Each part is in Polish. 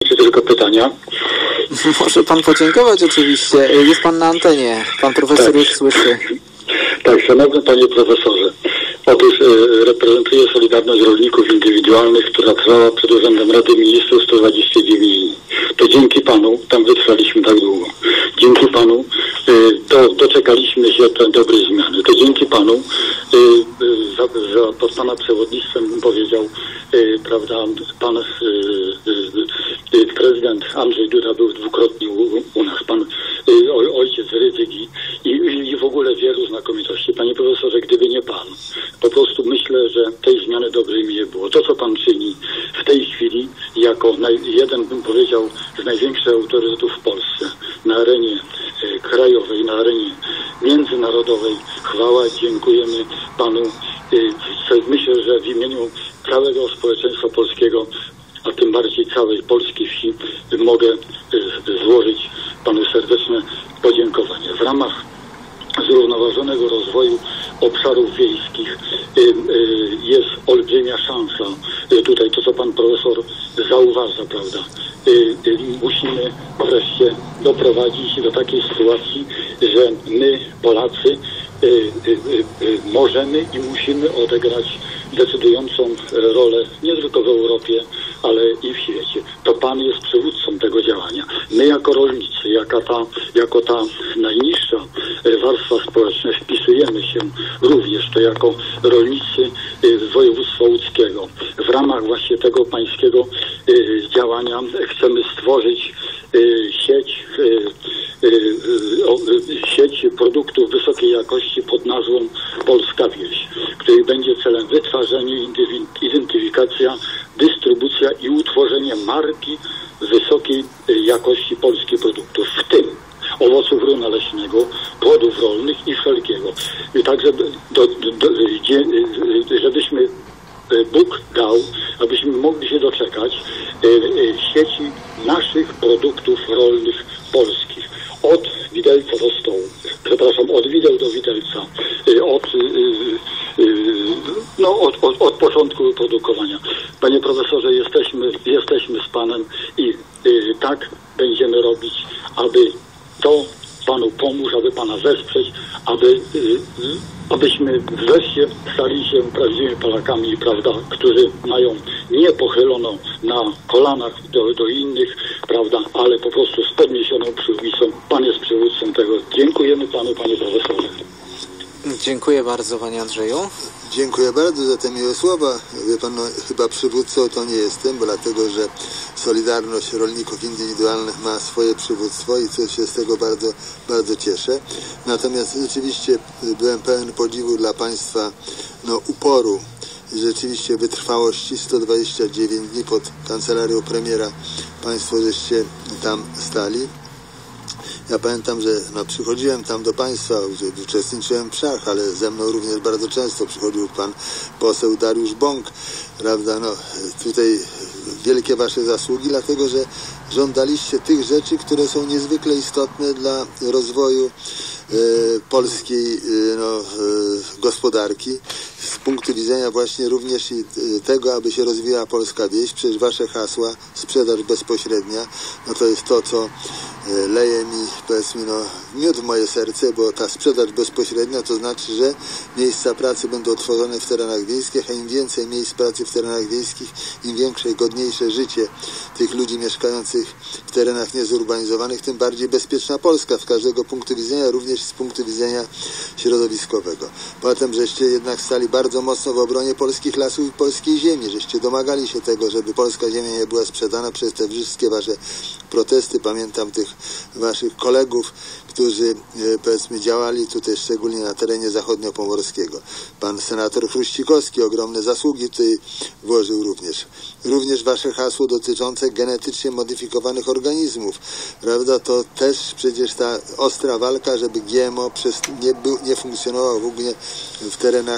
czy tylko pytania. Może pan podziękować oczywiście. Jest pan na antenie. Pan profesor już słyszy. Tak, szanowny panie profesorze. Otóż reprezentuję Solidarność Rolników Indywidualnych, która trwała przed Urzędem Rady Ministrów 129 dni. To dzięki panu tam wytrwaliśmy tak długo. Dzięki panu doczekaliśmy się tej dobrej zmiany. To dzięki panu pod pana przewodnictwem bym powiedział, prawda, pan prezydent Andrzej Duda był dwukrotnie u nas, pan ojciec Rydzyk i w ogóle wielu znakomitości. Panie profesorze, gdyby nie pan, po prostu myślę, że tej zmiany dobrej mi nie było. To, co pan czyni w tej chwili, jako jeden, bym powiedział, z największych autorytetów w Polsce, na arenie krajowej, na arenie międzynarodowej, chwała, dziękujemy panu. Myślę, że w imieniu całego społeczeństwa polskiego, a tym bardziej całej polskiej wsi, mogę złożyć panu serdeczne podziękowanie. W ramach zrównoważonego rozwoju obszarów wiejskich jest olbrzymia szansa. Tutaj to, co pan profesor zauważa, prawda? Musimy wreszcie doprowadzić do takiej sytuacji, że my, Polacy, możemy i musimy odegrać decydującą rolę nie tylko w Europie, ale i w świecie. To pan jest przywódcą tego działania. My jako rolnicy, jako ta najniższa warstwa społeczna wpisujemy się również to jako rolnicy z województwa łódzkiego. W ramach właśnie tego pańskiego działania chcemy stworzyć sieć produktów wysokiej jakości pod nazwą Polska Wieś, której będzie celem wytwarzanie, identyfikacja, dystrybucja i utworzenie marki wysokiej jakości polskich produktów, w tym owoców runa leśnego, płodów rolnych i wszelkiego. I tak, żebyśmy Bóg dał, abyśmy mogli się doczekać sieci naszych produktów rolnych polskich. Od widelca do stołu, od wideł do widelca, od początku produkowania. Panie profesorze, jesteśmy z panem i tak będziemy robić, aby to panu pomóż, aby pana wesprzeć, abyśmy wreszcie stali się prawdziwymi Polakami, prawda, którzy mają nie pochyloną na kolanach do innych, prawda, ale po prostu z podniesioną przyłbicą. Pan jest przywódcą tego. Dziękujemy panu, panie profesorze. Dziękuję bardzo, panie Andrzeju. Dziękuję bardzo za te miłe słowa. Wie pan, no, chyba przywódcą to nie jestem, bo dlatego, że Solidarność Rolników Indywidualnych ma swoje przywództwo i co się z tego bardzo, bardzo cieszę. Natomiast rzeczywiście byłem pełen podziwu dla państwa uporu i rzeczywiście wytrwałości. 129 dni pod kancelarią premiera państwo żeście tam stali. Ja pamiętam, że przychodziłem tam do państwa, uczestniczyłem w mszach, ale ze mną również bardzo często przychodził pan poseł Dariusz Bąk, prawda, tutaj wielkie wasze zasługi, dlatego, że żądaliście tych rzeczy, które są niezwykle istotne dla rozwoju polskiej gospodarki z punktu widzenia właśnie również i tego, aby się rozwijała polska wieś. Przecież wasze hasła, sprzedaż bezpośrednia, to jest to, co leje mi, powiedzmy, miód w moje serce, bo ta sprzedaż bezpośrednia to znaczy, że miejsca pracy będą tworzone w terenach wiejskich, a im więcej miejsc pracy w terenach wiejskich, im większe i godniejsze życie tych ludzi mieszkających w terenach niezurbanizowanych, tym bardziej bezpieczna Polska z każdego punktu widzenia, również z punktu widzenia środowiskowego. Potem, żeście jednak stali bardzo mocno w obronie polskich lasów i polskiej ziemi, żeście domagali się tego, żeby polska ziemia nie była sprzedana przez te wszystkie wasze protesty. Pamiętam tych waszych kolegów, którzy, powiedzmy, działali tutaj szczególnie na terenie zachodniopomorskiego. Pan senator Chruścikowski ogromne zasługi tutaj włożył również. Również wasze hasło dotyczące genetycznie modyfikowanych organizmów, prawda, to też przecież ta ostra walka, żeby GMO nie funkcjonował w ogóle w terenach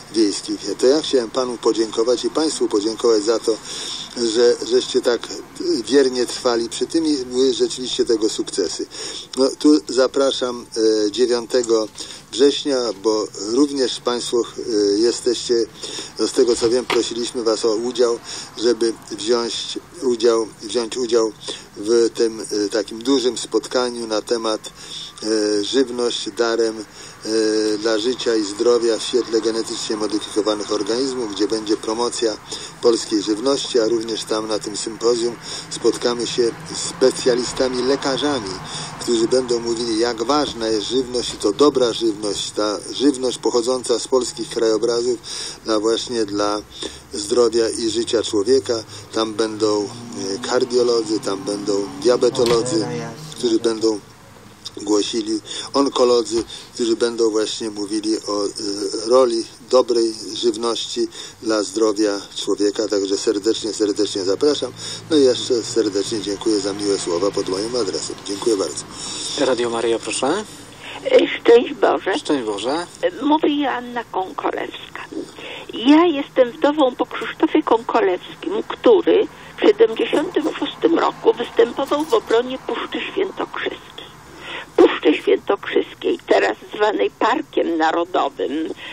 wiejskich. To ja chciałem panu podziękować i państwu podziękować za to, żeście tak wiernie trwali przy tym i były rzeczywiście tego sukcesy. No, tu zapraszam 9 września, bo również państwo jesteście, z tego co wiem, prosiliśmy was o udział, żeby wziąć udział w tym takim dużym spotkaniu na temat żywność darem dla życia i zdrowia w świetle genetycznie modyfikowanych organizmów, gdzie będzie promocja polskiej żywności, a również tam na tym sympozjum spotkamy się z specjalistami, lekarzami, którzy będą mówili, jak ważna jest żywność i to dobra żywność, ta żywność pochodząca z polskich krajobrazów właśnie dla zdrowia i życia człowieka. Tam będą kardiolodzy, tam będą diabetolodzy, którzy będą głosili, onkolodzy, którzy będą właśnie mówili o roli dobrej żywności dla zdrowia człowieka. Także serdecznie zapraszam. No i jeszcze serdecznie dziękuję za miłe słowa pod moim adresem. Dziękuję bardzo. Radio Maryja, proszę. Szczęść Boże. Szczęść Boże. Mówi Joanna Kąkolewska. Ja jestem wdową po Krzysztofie Kąkolewskim, który w 1976 roku występował w obronie Puszczy Świętokrzyskiej. Puszczy Świętokrzyskiej, teraz zwanej Parkiem Narodowym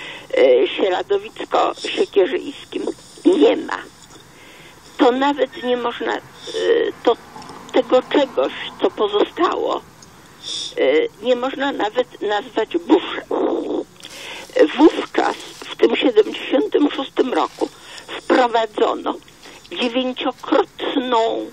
Sieradowicko-Siekierzyńskim, nie ma. To nawet nie można, tego czegoś, co pozostało, nie można nawet nazwać buszem. Wówczas, w tym 1976 roku, wprowadzono 9-krotną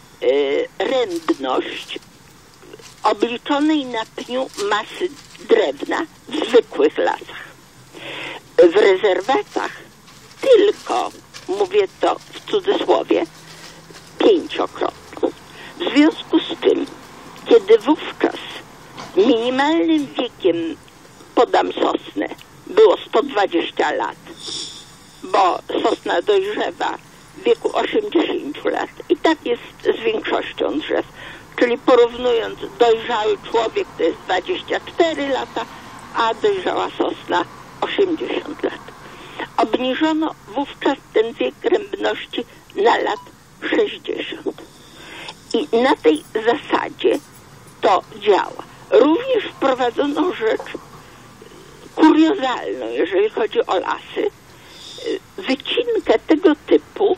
rębność obliczonej na pniu masy drewna w zwykłych lasach. W rezerwatach tylko, mówię to w cudzysłowie, 5-krotną. W związku z tym, kiedy wówczas minimalnym wiekiem, podam sosnę, było 120 lat, bo sosna dojrzewa w wieku 80 lat i tak jest z większością drzew. Czyli porównując, dojrzały człowiek to jest 24 lata, a dojrzała sosna 80 lat. Obniżono wówczas ten wiek rębności na lat 60. I na tej zasadzie to działa. Również wprowadzono rzecz kuriozalną, jeżeli chodzi o lasy, wycinkę tego typu,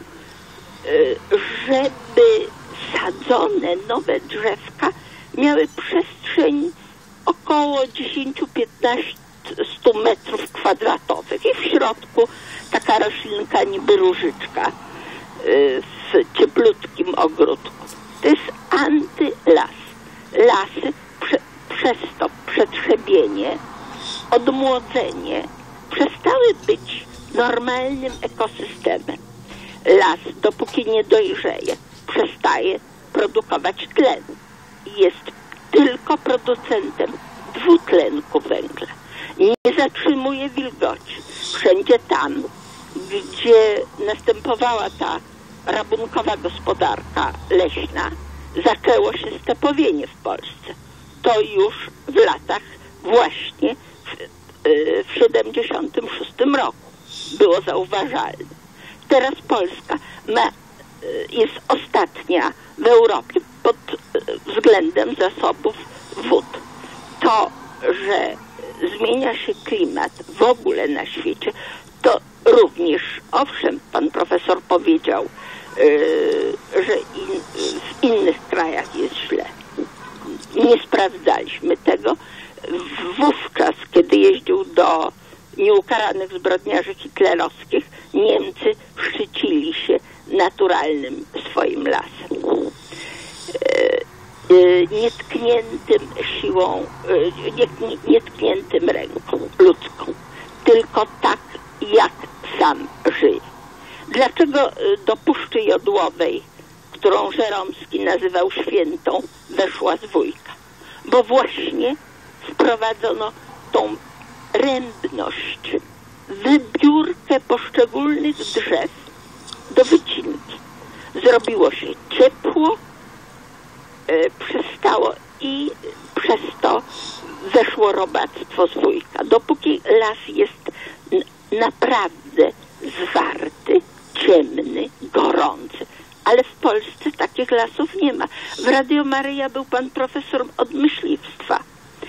żeby sadzone nowe drzewka miały przestrzeń około 10-15 metrów kwadratowych i w środku taka roślinka niby różyczka w cieplutkim ogródku. To jest antylas. Lasy przez to przetrzebienie, odmłodzenie przestały być normalnym ekosystemem. Las, dopóki nie dojrzeje, przestaje produkować tlen. Jest tylko producentem dwutlenku węgla. Nie zatrzymuje wilgoci. Wszędzie tam, gdzie następowała ta rabunkowa gospodarka leśna, zaczęło się stepowienie w Polsce. To już w latach właśnie w 76 roku było zauważalne. Teraz Polska jest ostatnia w Europie pod względem zasobów wód. To, że zmienia się klimat w ogóle na świecie, to również, owszem, pan profesor powiedział, że w innych krajach jest źle. Nie sprawdzaliśmy tego. Wówczas, kiedy jeździł do nieukaranych zbrodniarzy hitlerowskich, Niemcy szczycili się naturalnym swoim lasem. Nietkniętym siłą, nietkniętym ręką ludzką. Tylko tak, jak sam żyje. Dlaczego do Puszczy Jodłowej, którą Żeromski nazywał świętą, weszła zwójka? Bo właśnie wprowadzono tą rębność, wybiórkę poszczególnych drzew do wycinki. Zrobiło się ciepło, przestało i przez to weszło robactwo zwójka. Dopóki las jest naprawdę zwarty, ciemny, gorący. Ale w Polsce takich lasów nie ma. W Radio Maryja był pan profesor od myśliwstwa.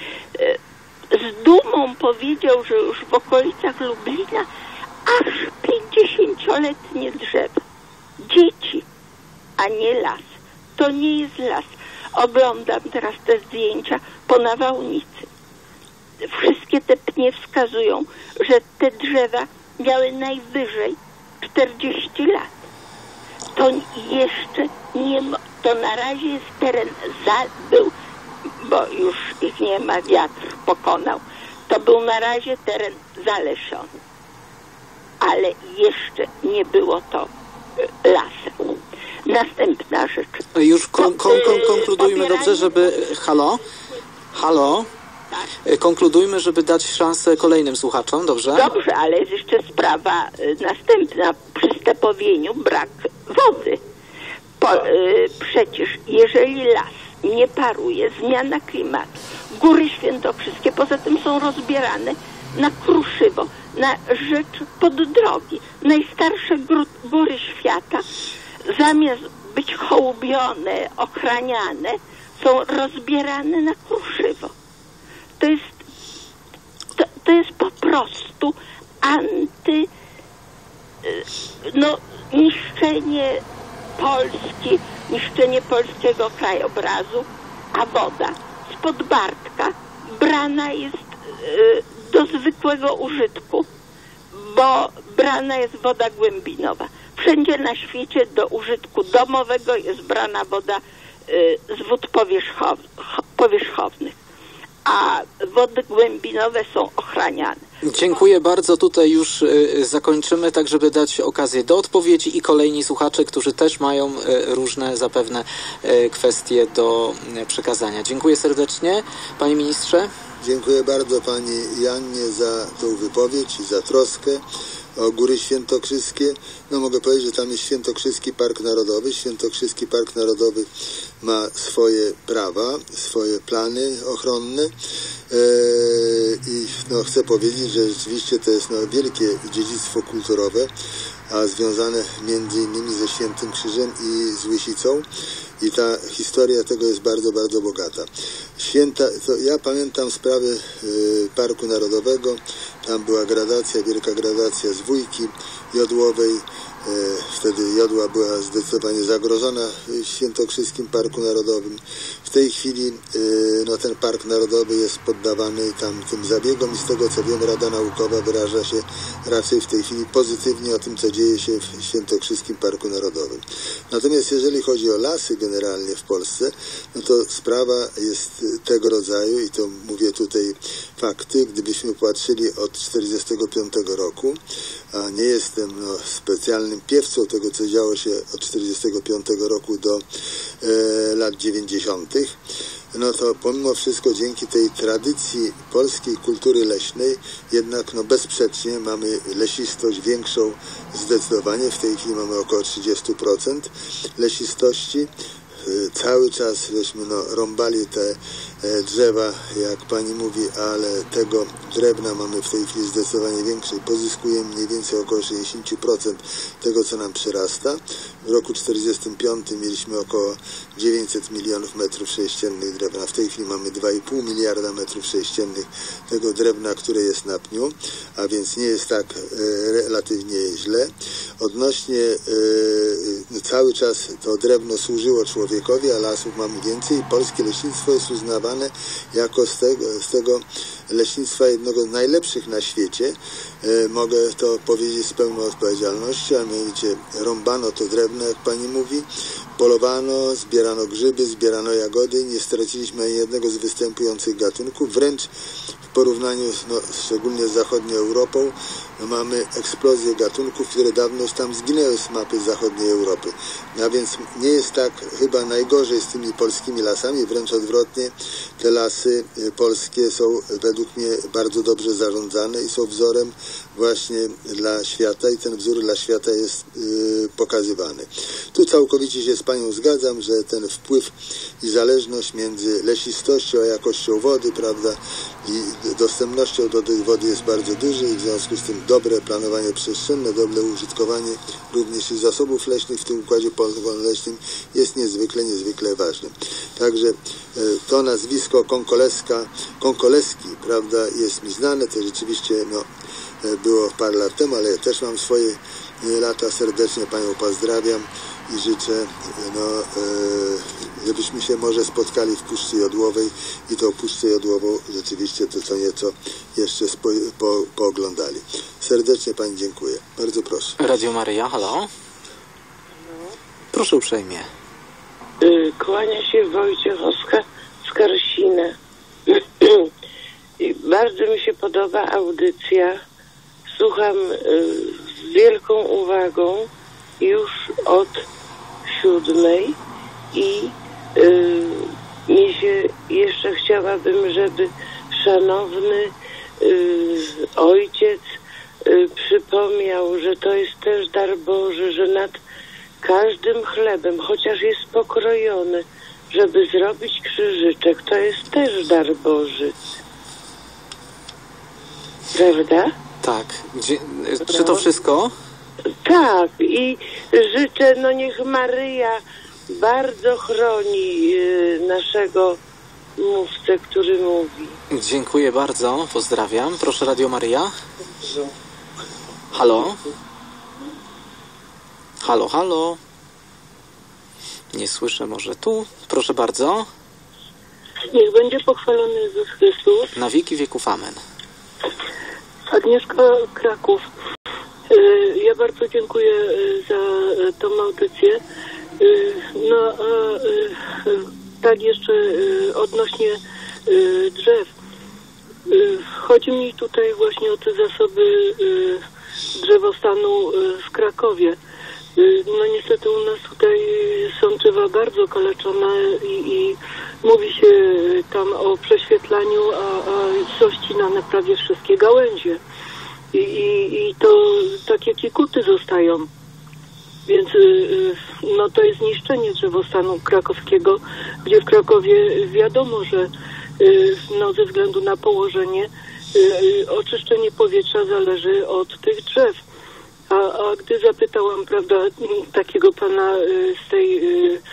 Z dumą powiedział, że już w okolicach Lublina aż 50-letnie drzewa. Dzieci, a nie las. To nie jest las. Oglądam teraz te zdjęcia po nawałnicy. Wszystkie te pnie wskazują, że te drzewa miały najwyżej 40 lat. To jeszcze nie, to na razie jest teren był, bo już ich nie ma, wiatr pokonał. To był na razie teren zalesiony. Ale jeszcze nie było to lasem. Następna rzecz. Już konkludujmy dobrze, żeby... Halo? Tak. Konkludujmy, żeby dać szansę kolejnym słuchaczom, dobrze? Dobrze, ale jest jeszcze sprawa następna. Przy stepowieniu brak wody. Przecież jeżeli las nie paruje, zmiana klimatu, Góry Świętokrzyskie poza tym są rozbierane na kruszywo, na rzecz poddrogi. Najstarsze góry świata, zamiast być hołubione, ochraniane, są rozbierane na kruszywo. To jest po prostu niszczenie Polski, niszczenie polskiego krajobrazu, a woda spod Bartka brana jest do zwykłego użytku, bo brana jest woda głębinowa. Wszędzie na świecie do użytku domowego jest brana woda z wód powierzchownych, a wody głębinowe są ochraniane. Dziękuję bardzo. Tutaj już zakończymy, tak żeby dać okazję do odpowiedzi i kolejni słuchacze, którzy też mają różne zapewne kwestie do przekazania. Dziękuję serdecznie. Panie ministrze. Dziękuję bardzo pani Jannie za tą wypowiedź i za troskę o Góry Świętokrzyskie. No mogę powiedzieć, że tam jest Świętokrzyski Park Narodowy. Świętokrzyski Park Narodowy ma swoje prawa, swoje plany ochronne i chcę powiedzieć, że rzeczywiście to jest wielkie dziedzictwo kulturowe, a związane między innymi ze Świętym Krzyżem i z Łysicą. I ta historia tego jest bardzo, bardzo bogata. Ja pamiętam sprawę Parku Narodowego. Tam była gradacja, wielka gradacja z Wójki Jodłowej. Wtedy Jodła była zdecydowanie zagrożona w Świętokrzyskim Parku Narodowym. W tej chwili ten Park Narodowy jest poddawany tym zabiegom i z tego co wiem, Rada Naukowa wyraża się raczej w tej chwili pozytywnie o tym, co dzieje się w Świętokrzyskim Parku Narodowym. Natomiast jeżeli chodzi o lasy generalnie w Polsce, to sprawa jest tego rodzaju i to mówię tutaj fakty, gdybyśmy patrzyli od 1945 roku, a nie jestem specjalnym piewcą tego, co działo się od 1945 roku do lat 90., to pomimo wszystko dzięki tej tradycji polskiej kultury leśnej jednak bezsprzecznie mamy lesistość większą zdecydowanie. W tej chwili mamy około 30% lesistości. Cały czas żeśmy rąbali te drzewa, jak pani mówi, ale tego drewna mamy w tej chwili zdecydowanie większe i pozyskujemy mniej więcej około 60% tego, co nam przyrasta. W roku 1945 mieliśmy około 900 milionów metrów sześciennych drewna. W tej chwili mamy 2,5 miliarda metrów sześciennych tego drewna, które jest na pniu, a więc nie jest tak relatywnie źle. Odnośnie cały czas to drewno służyło człowiekowi, a lasów mamy więcej i polskie leśnictwo jest uznawane jako z tego leśnictwa jednego z najlepszych na świecie. Mogę to powiedzieć z pełną odpowiedzialnością, a mianowicie rąbano to drewno, jak pani mówi, polowano, zbierano grzyby, zbierano jagody, nie straciliśmy ani jednego z występujących gatunków, wręcz w porównaniu szczególnie z zachodnią Europą mamy eksplozję gatunków, które dawno już tam zginęły z mapy zachodniej Europy. A więc nie jest tak chyba najgorzej z tymi polskimi lasami, wręcz odwrotnie, te lasy polskie są według mnie bardzo dobrze zarządzane i są wzorem właśnie dla świata i ten wzór dla świata jest pokazywany. Tu całkowicie się z panią zgadzam, że ten wpływ i zależność między lesistością a jakością wody, prawda, i dostępnością do tej wody jest bardzo duży i w związku z tym dobre planowanie przestrzenne, dobre użytkowanie również i zasobów leśnych w tym układzie polno-leśnym jest niezwykle ważne. Także to nazwisko Konkoleski, prawda, jest mi znane, to rzeczywiście było parę lat temu, ale ja też mam swoje lata. Serdecznie Panią pozdrawiam i życzę, żebyśmy się może spotkali w Puszczy Jodłowej i tą Puszczę Jodłową rzeczywiście to co nieco jeszcze pooglądali. Serdecznie Pani dziękuję. Bardzo proszę. Radio Maryja, halo? Proszę uprzejmie. Kłania się Wojciechowska z Karsina. Bardzo mi się podoba audycja. Słucham z wielką uwagą już od 7 i jeszcze chciałabym, żeby szanowny ojciec przypomniał, że to jest też dar Boży, że nad każdym chlebem, chociaż jest pokrojony, żeby zrobić krzyżyczek, to jest też dar Boży. Prawda? Tak. Czy to wszystko? Tak. I życzę, niech Maryja bardzo chroni naszego mówcę, który mówi. Dziękuję bardzo. Pozdrawiam. Proszę, Radio Maryja. Halo? Halo, halo? Nie słyszę może tu. Proszę bardzo. Niech będzie pochwalony Jezus Chrystus. Na wieki wieków. Amen. Agnieszka, Kraków. Ja bardzo dziękuję za tą audycję. Tak jeszcze odnośnie drzew. Chodzi mi tutaj właśnie o te zasoby drzewostanu w Krakowie. Niestety u nas tutaj są drzewa bardzo kaleczone i mówi się tam o prześwietlaniu, a są ścinane prawie wszystkie gałęzie. I to takie kikuty zostają. Więc to jest niszczenie drzewostanu krakowskiego, gdzie w Krakowie wiadomo, że ze względu na położenie oczyszczenie powietrza zależy od tych drzew. A gdy zapytałam, prawda, takiego pana z tej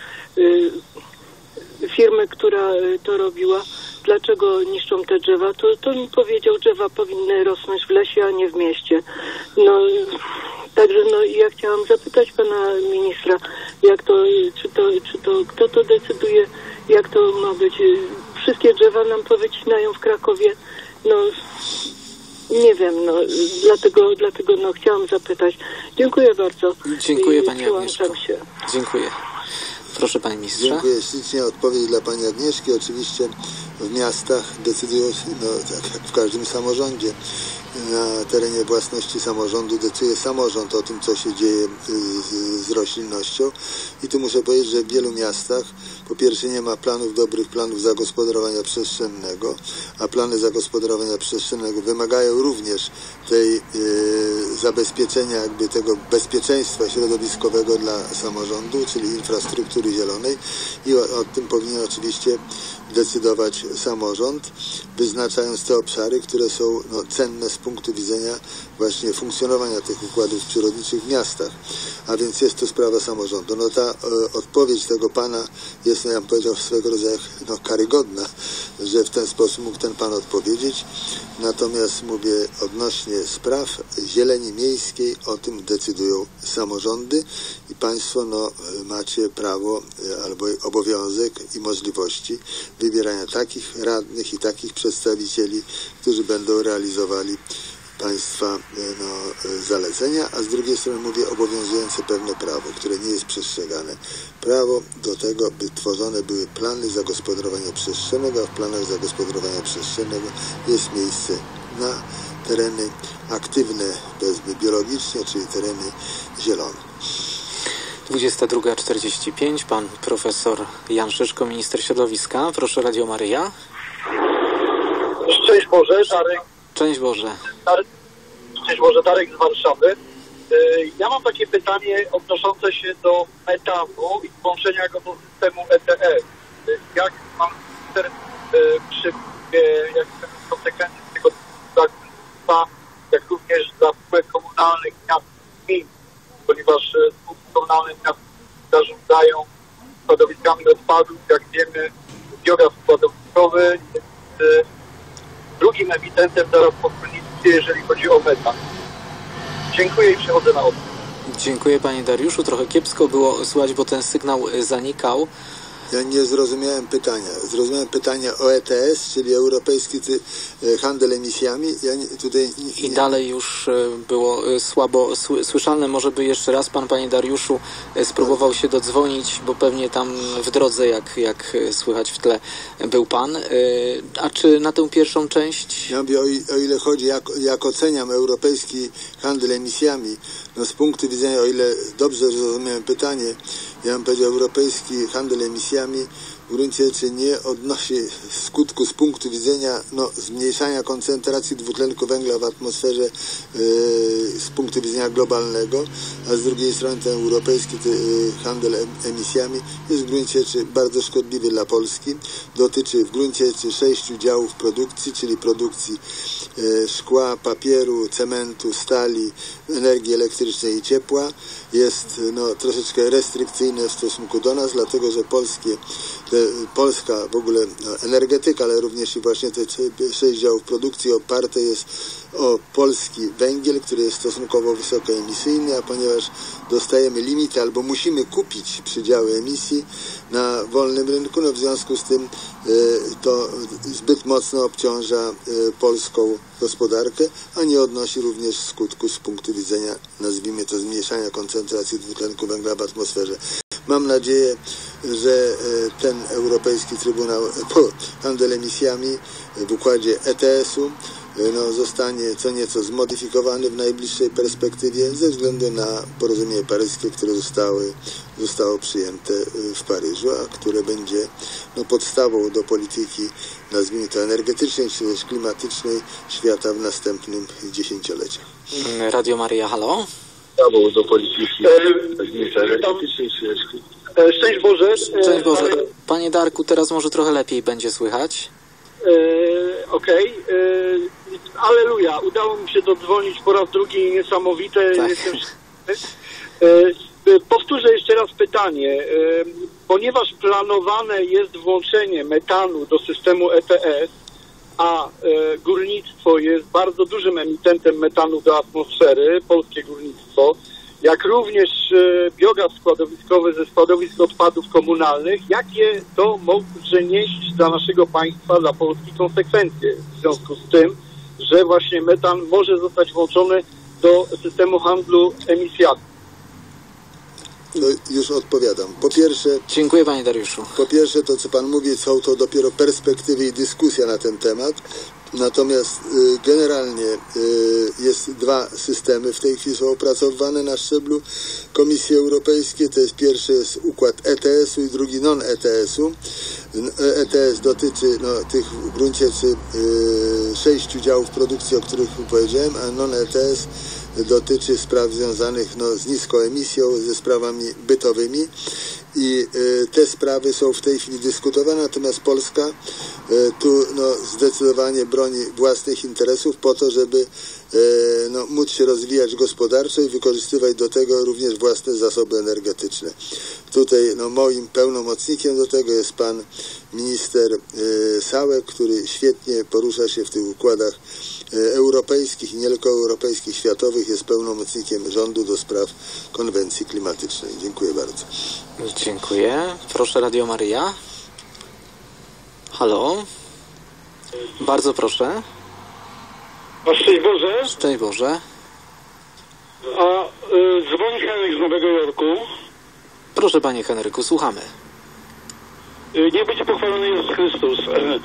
firmy, która to robiła, dlaczego niszczą te drzewa, to mi powiedział, drzewa powinny rosnąć w lesie, a nie w mieście. Także ja chciałam zapytać pana ministra, jak to, kto to decyduje, jak to ma być. Wszystkie drzewa nam powycinają w Krakowie. Nie wiem, dlatego chciałam zapytać. Dziękuję bardzo. Dziękuję Pani Agnieszko. Dziękuję. Proszę Panie Ministrze. Dziękuję ślicznie. Odpowiedź dla Pani Agnieszki. Oczywiście w miastach decydują, tak jak w każdym samorządzie, na terenie własności samorządu decyduje samorząd o tym, co się dzieje z roślinnością. I tu muszę powiedzieć, że w wielu miastach po pierwsze nie ma dobrych planów zagospodarowania przestrzennego, a plany zagospodarowania przestrzennego wymagają również tej zabezpieczenia tego bezpieczeństwa środowiskowego dla samorządu, czyli infrastruktury zielonej i o tym powinien oczywiście decydować samorząd, wyznaczając te obszary, które są cenne z punktu widzenia właśnie funkcjonowania tych układów przyrodniczych w miastach. A więc jest to sprawa samorządu. Ta odpowiedź tego pana jest, ja bym powiedział, swego rodzaju karygodna, że w ten sposób mógł ten pan odpowiedzieć. Natomiast mówię odnośnie spraw zieleni miejskiej, o tym decydują samorządy i państwo macie prawo albo obowiązek i możliwości wybierania takich radnych i takich przedstawicieli, którzy będą realizowali państwa zalecenia, a z drugiej strony mówię obowiązujące pewne prawo, które nie jest przestrzegane. Prawo do tego, by tworzone były plany zagospodarowania przestrzennego, a w planach zagospodarowania przestrzennego jest miejsce na tereny aktywne, powiedzmy biologicznie, czyli tereny zielone. 22:45. Pan profesor Jan Szyszko, minister środowiska. Proszę, Radio Maryja. Szczęść Boże, Darek. Szczęść Boże. Szczęść Boże, Darek z Warszawy. Ja mam takie pytanie odnoszące się do metanu i włączenia go do systemu ETS. Jak pan minister przewiduje, jak konsekwencje tego, jak również za odpadów, jak wiemy, biogaz składowiskowy jest drugim emitentem zaraz po górnictwie, jeżeli chodzi o metan. Dziękuję i przechodzę na odpowiedź. Dziękuję panie Dariuszu. Trochę kiepsko było słychać, bo ten sygnał zanikał. Ja nie zrozumiałem pytania. Zrozumiałem pytanie o ETS, czyli Europejski Handel Emisjami. Ja tutaj I dalej już było słabo słyszalne. Może by jeszcze raz pan, panie Dariuszu, spróbował się dodzwonić, bo pewnie tam w drodze, jak słychać w tle, był pan. A czy na tę pierwszą część? Ja mówię, o ile chodzi, jak oceniam Europejski Handel Emisjami, no z punktu widzenia, o ile dobrze zrozumiałem pytanie, ja bym powiedział, Europejski Handel Emisjami w gruncie rzeczy nie odnosi skutku z punktu widzenia zmniejszania koncentracji dwutlenku węgla w atmosferze z punktu widzenia globalnego, a z drugiej strony ten europejski handel emisjami jest w gruncie rzeczy bardzo szkodliwy dla Polski. Dotyczy w gruncie rzeczy 6 działów produkcji, czyli produkcji szkła, papieru, cementu, stali, energii elektrycznej i ciepła. Jest troszeczkę restrykcyjne w stosunku do nas, dlatego że polska w ogóle energetyka, ale również i właśnie te 6 działów produkcji oparte jest o polski węgiel, który jest stosunkowo wysokoemisyjny, a ponieważ dostajemy limity albo musimy kupić przydziały emisji na wolnym rynku, w związku z tym to zbyt mocno obciąża polską gospodarkę, a nie odnosi również skutku z punktu widzenia, nazwijmy to, zmniejszania koncentracji dwutlenku węgla w atmosferze. Mam nadzieję, że ten Europejski Trybunał Handel Emisjami w układzie ETS-u zostanie co nieco zmodyfikowany w najbliższej perspektywie ze względu na porozumienie paryskie, które zostało przyjęte w Paryżu, a które będzie podstawą do polityki, nazwijmy to, energetycznej czy też klimatycznej świata w następnym dziesięcioleciu. Radio Maryja, halo? Podstawą do polityki energetycznej czy też Szczęść Boże. Szczęść Boże. Panie Darku, teraz może trochę lepiej będzie słychać. Okej. Alleluja. Udało mi się dodzwonić po raz drugi, niesamowite. Tak. Powtórzę jeszcze raz pytanie. Ponieważ planowane jest włączenie metanu do systemu ETS, a górnictwo jest bardzo dużym emitentem metanu do atmosfery, polskie górnictwo, jak również biogaz składowiskowy ze składowisk odpadów komunalnych, jakie to może nieść dla naszego państwa, dla Polski konsekwencje w związku z tym, że właśnie metan może zostać włączony do systemu handlu emisjami. To już odpowiadam. Po pierwsze... Dziękuję panie Dariuszu. Po pierwsze, to co pan mówi, są to dopiero perspektywy i dyskusja na ten temat. Natomiast generalnie jest 2 systemy w tej chwili są opracowywane na szczeblu Komisji Europejskiej. To jest pierwszy jest układ ETS-u i drugi non-ETS-u. ETS dotyczy tych w gruncie 6 działów produkcji, o których powiedziałem, a non-ETS dotyczy spraw związanych z niską emisją, ze sprawami bytowymi. I te sprawy są w tej chwili dyskutowane, natomiast Polska tu zdecydowanie broni własnych interesów po to, żeby móc się rozwijać gospodarczo i wykorzystywać do tego również własne zasoby energetyczne. Tutaj moim pełnomocnikiem do tego jest pan minister Sałek, który świetnie porusza się w tych układach europejskich i nie tylko europejskich, światowych, jest pełnomocnikiem rządu do spraw konwencji klimatycznej. Dziękuję bardzo. Dziękuję. Proszę Radio Maryja. Halo? Bardzo proszę. Szczęść Boże. Szczęść Boże. Dzwoni Henryk z Nowego Jorku. Proszę panie Henryku, słuchamy. Niech będzie pochwalony Jezus Chrystus.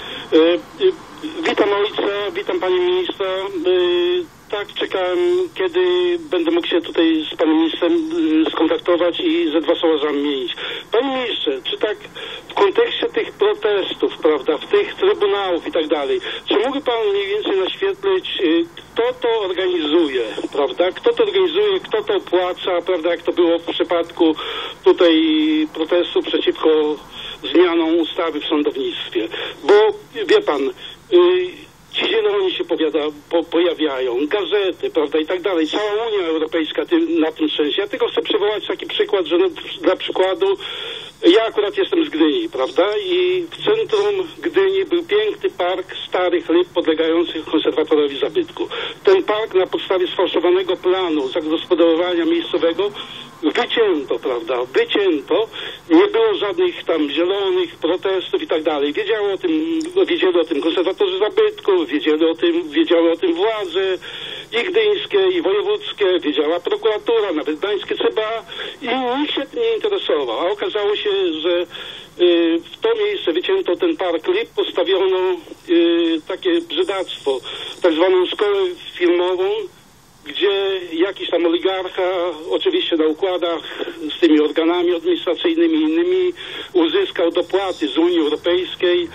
Witam ojca, witam panie ministra. Tak, czekałem, kiedy będę mógł się tutaj z panem ministrem skontaktować i ze 2 słowa zamienić. Panie ministrze, czy tak w kontekście tych protestów, prawda, w tych trybunałów i tak dalej, czy mógłby pan mniej więcej naświetlić, kto to organizuje, prawda, kto to organizuje, kto to opłaca, prawda, jak to było w przypadku tutaj protestu przeciwko zmianom ustawy w sądownictwie. Bo wie pan, ci zieloni się pojawiają, gazety, prawda, i tak dalej. Cała Unia Europejska na tym trzęsie. Ja tylko chcę przywołać taki przykład, że dla przykładu Ja akurat jestem z Gdyni, prawda? I w centrum Gdyni był piękny park starych lip podlegających konserwatorowi zabytku. Ten park na podstawie sfałszowanego planu zagospodarowania miejscowego wycięto, prawda? Wycięto. Nie było żadnych tam zielonych protestów i tak dalej. Wiedzieli o tym konserwatorzy zabytków, wiedziały o tym władze i gdyńskie, i wojewódzkie, wiedziała prokuratura, nawet gdańskie CBA i nikt się tym nie interesował. A okazało się, że w to miejsce wycięto ten park lip, postawiono takie brzydactwo, tak zwaną szkołę filmową, gdzie jakiś tam oligarcha, oczywiście na układach z tymi organami administracyjnymi i innymi, uzyskał dopłaty z Unii Europejskiej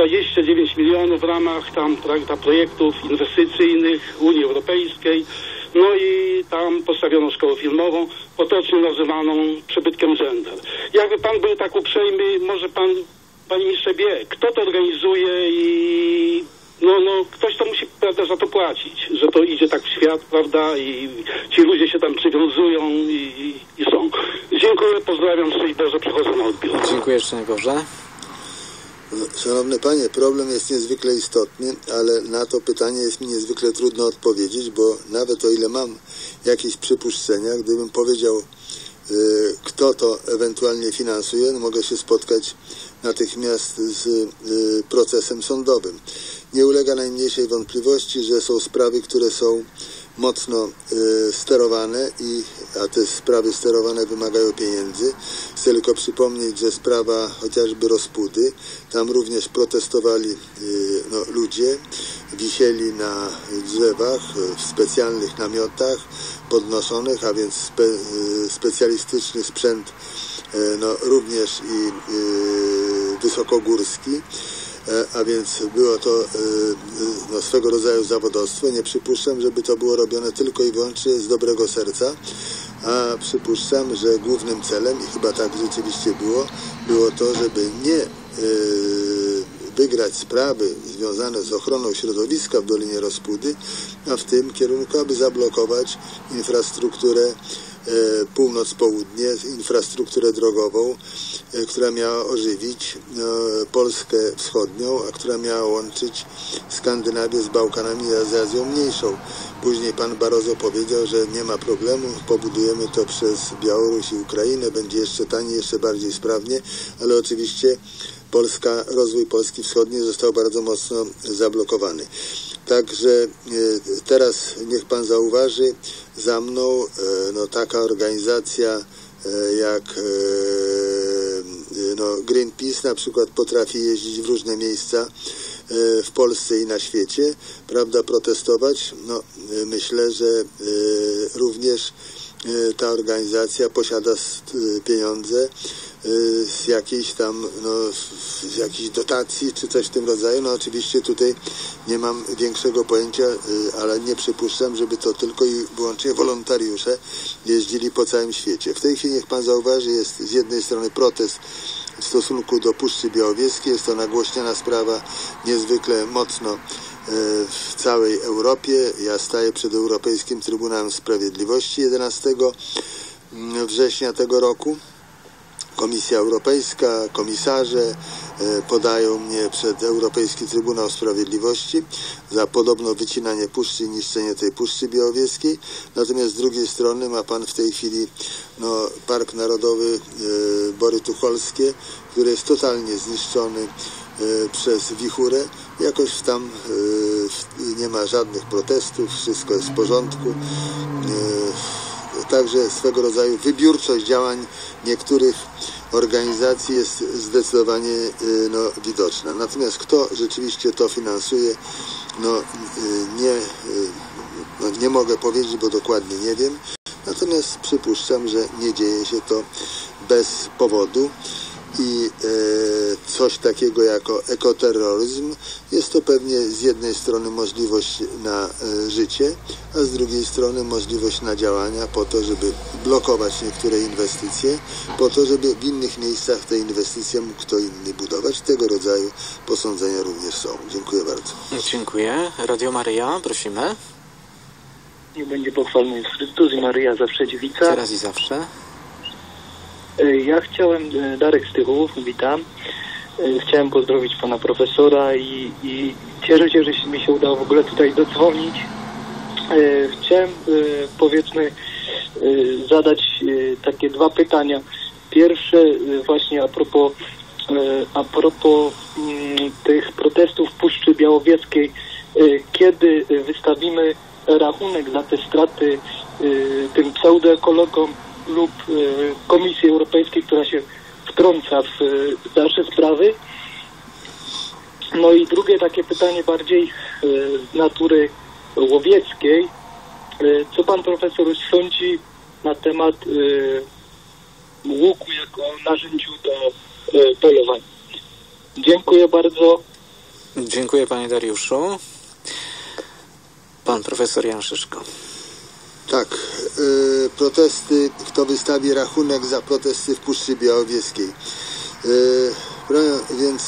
29 milionów w ramach tam projektów inwestycyjnych Unii Europejskiej. No i tam postawiono szkołę filmową, potocznie nazywaną przybytkiem gender. Jakby pan był tak uprzejmy, może pan, panie ministrze, wie, kto to organizuje i ktoś to musi, prawda, za to płacić, że to idzie tak w świat, prawda, i ci ludzie się tam przywiązują i są. Dziękuję, pozdrawiam, szczęść Boże, przechodzę na odbiór. Dziękuję, szczęść Boże. Szanowny panie, problem jest niezwykle istotny, ale na to pytanie jest mi niezwykle trudno odpowiedzieć, bo nawet o ile mam jakieś przypuszczenia, gdybym powiedział, kto to ewentualnie finansuje, mogę się spotkać natychmiast z procesem sądowym. Nie ulega najmniejszej wątpliwości, że są sprawy, które są mocno sterowane, a te sprawy sterowane wymagają pieniędzy. Chcę tylko przypomnieć, że sprawa chociażby Rospudy, tam również protestowali ludzie, wisieli na drzewach, w specjalnych namiotach podnoszonych, a więc specjalistyczny sprzęt również i wysokogórski, a więc było to swego rodzaju zawodowstwo. Nie przypuszczam, żeby to było robione tylko i wyłącznie z dobrego serca, a przypuszczam, że głównym celem, i chyba tak rzeczywiście było to, żeby nie wygrać sprawy związane z ochroną środowiska w Dolinie Rospudy, a w tym kierunku, aby zablokować infrastrukturę północ-południe, infrastrukturę drogową, która miała ożywić Polskę wschodnią, a która miała łączyć Skandynawię z Bałkanami i z Azją Mniejszą. Później pan Barroso powiedział, że nie ma problemu, pobudujemy to przez Białoruś i Ukrainę, będzie jeszcze taniej, jeszcze bardziej sprawnie, ale oczywiście rozwój Polski Wschodniej został bardzo mocno zablokowany. Także teraz niech pan zauważy, za mną taka organizacja jak Greenpeace na przykład potrafi jeździć w różne miejsca w Polsce i na świecie, prawda, protestować. Myślę, że również ta organizacja posiada pieniądze z jakiejś tam, z jakiejś dotacji czy coś w tym rodzaju. Oczywiście tutaj nie mam większego pojęcia, ale nie przypuszczam, żeby to tylko i wyłącznie wolontariusze jeździli po całym świecie. W tej chwili, niech pan zauważy, jest z jednej strony protest w stosunku do Puszczy Białowieskiej. Jest to nagłośniana sprawa niezwykle mocno w całej Europie. Ja staję przed Europejskim Trybunałem Sprawiedliwości 11 września tego roku. Komisja Europejska, komisarze podają mnie przed Europejski Trybunał Sprawiedliwości za podobno wycinanie puszczy i niszczenie tej Puszczy Białowieskiej. Natomiast z drugiej strony ma pan w tej chwili Park Narodowy Bory Tucholskie, który jest totalnie zniszczony przez wichurę. Jakoś tam nie ma żadnych protestów, wszystko jest w porządku. Także swego rodzaju wybiórczość działań niektórych organizacji jest zdecydowanie widoczna. Natomiast kto rzeczywiście to finansuje, nie mogę powiedzieć, bo dokładnie nie wiem. Natomiast przypuszczam, że nie dzieje się to bez powodu i coś takiego jako ekoterroryzm jest to pewnie z jednej strony możliwość na życie, a z drugiej strony możliwość na działania po to, żeby blokować niektóre inwestycje, po to, żeby w innych miejscach te inwestycje mógł kto inny budować. Tego rodzaju posądzenia również są. Dziękuję bardzo. Dziękuję. Radio Maryja, prosimy. Niech będzie pochwalony Jezus Chrystus i Maryja zawsze dziewica. Teraz i zawsze. Ja chciałem, Darek z Tychów, witam. Chciałem pozdrowić pana profesora i cieszę się, że mi się udało w ogóle tutaj dodzwonić. Chciałem, powiedzmy, zadać takie dwa pytania. Pierwsze właśnie a propos tych protestów w Puszczy Białowieskiej. Kiedy wystawimy rachunek za te straty tym pseudoekologom lub Komisji Europejskiej, która się wtrąca w nasze sprawy? No i drugie takie pytanie bardziej z natury łowieckiej. Co pan profesor sądzi na temat łuku jako narzędziu do polowania? Dziękuję bardzo. Dziękuję panie Dariuszu. Pan profesor Jan Szyszko. Tak, protesty, kto wystawi rachunek za protesty w Puszczy Białowieskiej. Więc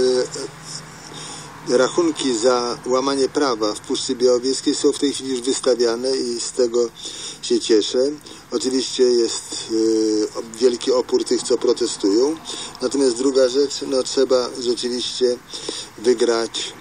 rachunki za łamanie prawa w Puszczy Białowieskiej są w tej chwili już wystawiane i z tego się cieszę. Oczywiście jest wielki opór tych, co protestują. Natomiast druga rzecz, no trzeba rzeczywiście wygrać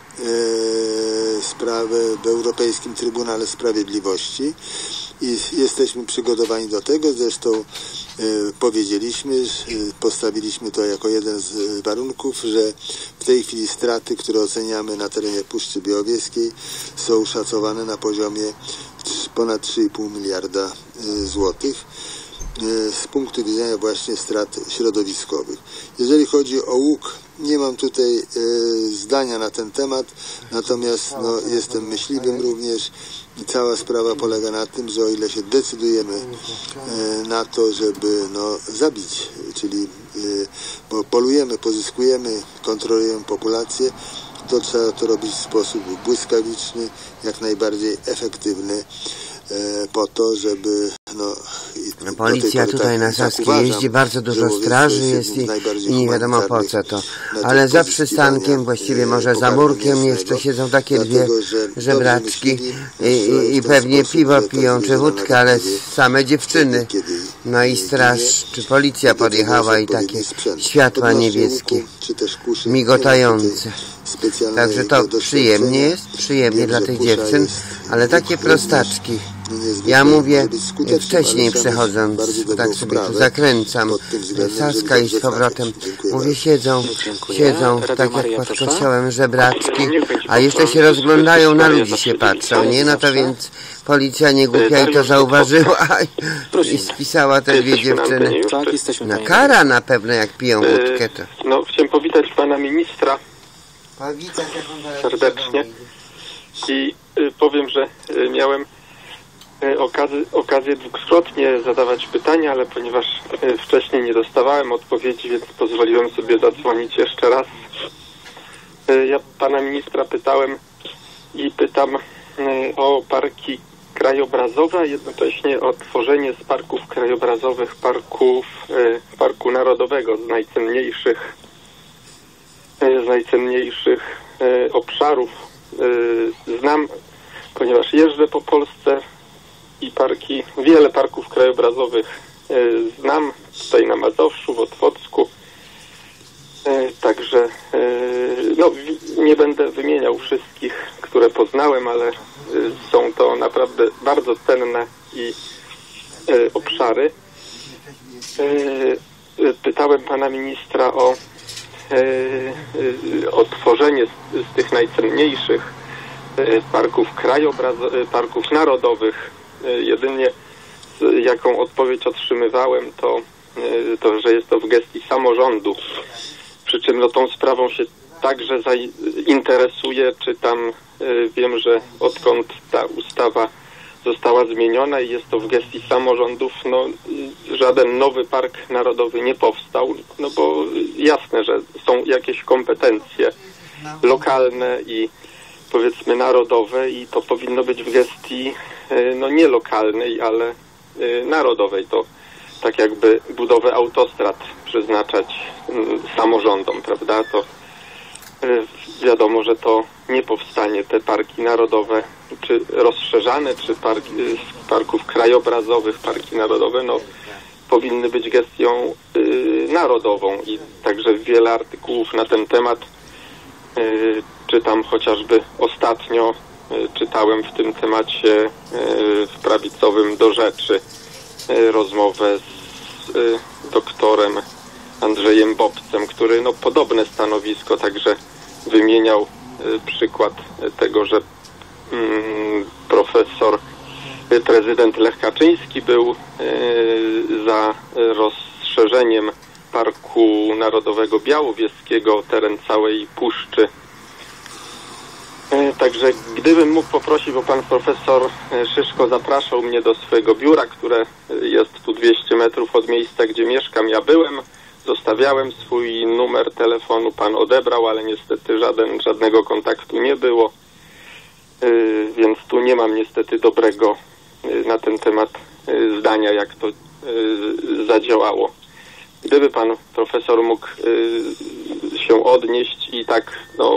sprawę w Europejskim Trybunale Sprawiedliwości i jesteśmy przygotowani do tego. Zresztą powiedzieliśmy, postawiliśmy to jako jeden z warunków, że w tej chwili straty, które oceniamy na terenie Puszczy Białowieskiej, są szacowane na poziomie ponad 3,5 miliarda złotych z punktu widzenia właśnie strat środowiskowych. Jeżeli chodzi o łuk, nie mam tutaj zdania na ten temat, natomiast no, jestem myśliwym również i cała sprawa polega na tym, że o ile się decydujemy na to, żeby no, zabić, czyli bo polujemy, pozyskujemy, kontrolujemy populację, to trzeba to robić w sposób błyskawiczny, jak najbardziej efektywny, po to, żeby no, policja tutaj na Saskiej jeździ, bardzo dużo straży jest i nie wiadomo po co to. Ale za przystankiem, właściwie może za murkiem jeszcze siedzą takie dwie żebraczki i pewnie piwo piją czy wódkę, ale same dziewczyny. No i straż czy policja podjechała i takie światła niebieskie, migotające. Także to przyjemnie jest, przyjemnie dla tych dziewczyn, ale takie prostaczki. Ja mówię, wcześniej przechodząc, tak sobie tu zakręcam, Saska i z powrotem, mówię, siedzą tak jak pod kościołem żebraczki, a jeszcze się rozglądają, na ludzi się patrzą, nie? No to więc policja nie głupia i to zauważyła i spisała te dwie dziewczyny. No kara na pewno, jak piją wódkę to. No, chciałem powitać pana ministra serdecznie i powiem, że miałem okazję dwukrotnie zadawać pytania, ale ponieważ wcześniej nie dostawałem odpowiedzi, więc pozwoliłem sobie zadzwonić jeszcze raz. Ja pana ministra pytałem i pytam o parki krajobrazowe, a jednocześnie o tworzenie z parków krajobrazowych parku narodowego z najcenniejszych obszarów. Znam, ponieważ jeżdżę po Polsce i wiele parków krajobrazowych znam, tutaj na Mazowszu, w Otwocku. Także no, nie będę wymieniał wszystkich, które poznałem, ale są to naprawdę bardzo cenne obszary. Pytałem pana ministra o tworzenie z tych najcenniejszych parków narodowych. Jedynie jaką odpowiedź otrzymywałem, to że jest to w gestii samorządu. Przy czym no, tą sprawą się także interesuję, czytam, wiem, że odkąd ta ustawa została zmieniona i jest to w gestii samorządów, no żaden nowy park narodowy nie powstał, no bo jasne, że są jakieś kompetencje lokalne i powiedzmy narodowe i to powinno być w gestii no nie lokalnej, ale narodowej. To tak jakby budowę autostrad przeznaczać samorządom, prawda? To wiadomo, że to nie powstanie, te parki narodowe, czy rozszerzane, czy z parków krajobrazowych, parki narodowe, no powinny być gestią narodową i także wiele artykułów na ten temat czytam, chociażby ostatnio czytałem w tym temacie w prawicowym Do Rzeczy rozmowę z doktorem Andrzejem Bobcem, który podobne stanowisko także wymieniał, przykład tego, że prezydent Lech Kaczyński był za rozszerzeniem Parku Narodowego Białowieskiego o teren całej puszczy. Także gdybym mógł poprosić, bo pan profesor Szyszko zapraszał mnie do swojego biura, które jest tu 200 metrów od miejsca, gdzie mieszkam. Ja byłem, zostawiałem swój numer telefonu, pan odebrał, ale niestety żadnego kontaktu nie było. Więc tu nie mam niestety dobrego na ten temat zdania, jak to zadziałało. Gdyby pan profesor mógł się odnieść i tak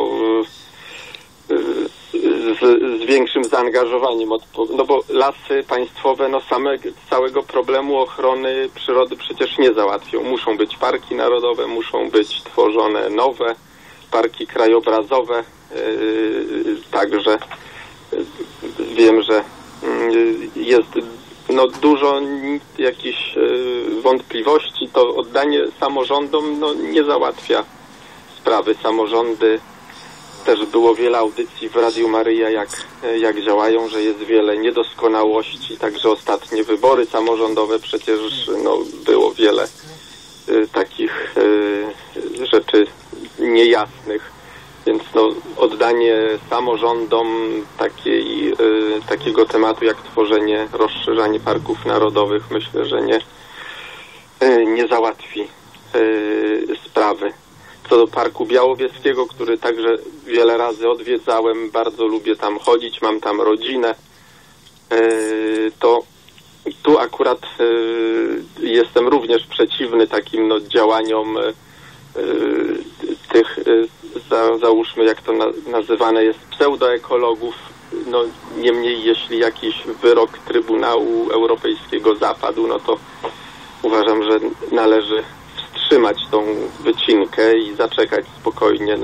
z większym zaangażowaniem, bo lasy państwowe całego problemu ochrony przyrody przecież nie załatwią. Muszą być parki narodowe, muszą być tworzone nowe parki krajobrazowe. Także wiem, że jest dużo jakichś wątpliwości. To oddanie samorządom nie załatwia sprawy. Samorządy, też było wiele audycji w Radiu Maryja, jak działają, że jest wiele niedoskonałości. Także ostatnie wybory samorządowe przecież było wiele takich rzeczy niejasnych. Więc oddanie samorządom takiego tematu jak tworzenie, rozszerzanie parków narodowych, myślę, że nie załatwi sprawy. Co do Parku Białowieskiego, który także wiele razy odwiedzałem, bardzo lubię tam chodzić, mam tam rodzinę, to tu akurat jestem również przeciwny takim działaniom tych, załóżmy, jak to nazywane jest, pseudoekologów. Niemniej jeśli jakiś wyrok Trybunału Europejskiego zapadł, to uważam, że należy wstrzymać tą wycinkę i zaczekać spokojnie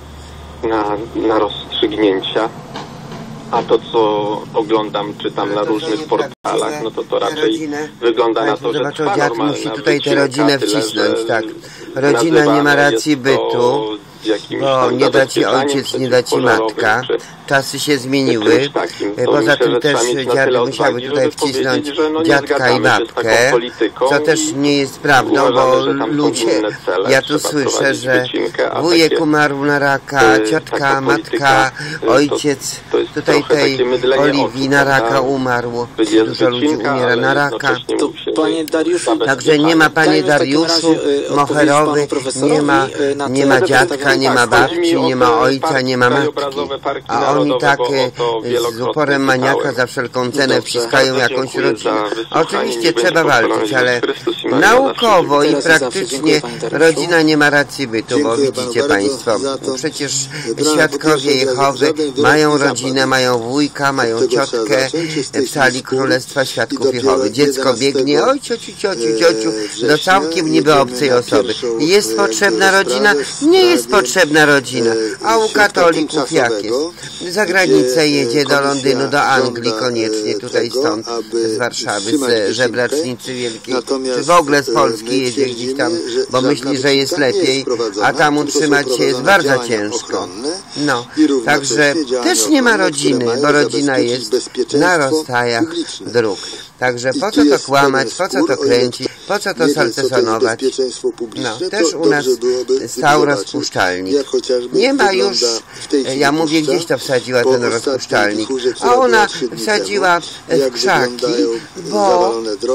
na rozstrzygnięcia. A to, co oglądam, czytam na różnych portalach, to raczej wygląda na to, że trwa normalna musi tutaj tę rodzinę wcisnąć, tak. Rodzina nie ma racji bytu, bo nie da ci ojciec, nie da ci matka. Czasy się zmieniły. Poza tym też dziady musiały tutaj wcisnąć dziadka i babkę, co też nie jest prawdą, bo ludzie, ja tu słyszę, że wujek umarł na raka, ciotka, matka, ojciec, tutaj tej Oliwii na raka umarł. Dużo ludzi umiera na raka. Panie Dariuszu, także nie ma, panie Dariuszu, Moherowy, nie ma dziadka, nie ma babci, nie ma ojca, nie ma matki. A oni tak z uporem maniaka za wszelką cenę wciskają jakąś rodzinę. Oczywiście trzeba walczyć, ale naukowo i praktycznie rodzina nie ma racji bytu, bo widzicie państwo, przecież świadkowie Jehowy mają rodzinę, mają wujka, mają ciotkę w sali Królestwa Świadków Jehowy. Dziecko biegnie, oj ciociu, do całkiem niby obcej osoby. Jest potrzebna rodzina? Nie jest potrzebna rodzina. A u katolików jak jest? Za granicę jedzie do Londynu, do Anglii koniecznie, tutaj stąd, z Warszawy, z Żebracznicy Wielkiej, czy w ogóle z Polski jedzie gdzieś tam, bo myśli, że jest lepiej, a tam utrzymać się jest bardzo ciężko. Także też nie ma rodziny, bo rodzina jest na rozstajach dróg. Także po co to kłamać, po co to kręcić, po co to salcesonować? Też u nas stał rozpuszczalnik. Nie ma już, ja mówię, gdzieś to wsadziła ten rozpuszczalnik, a ona wsadziła w krzaki, bo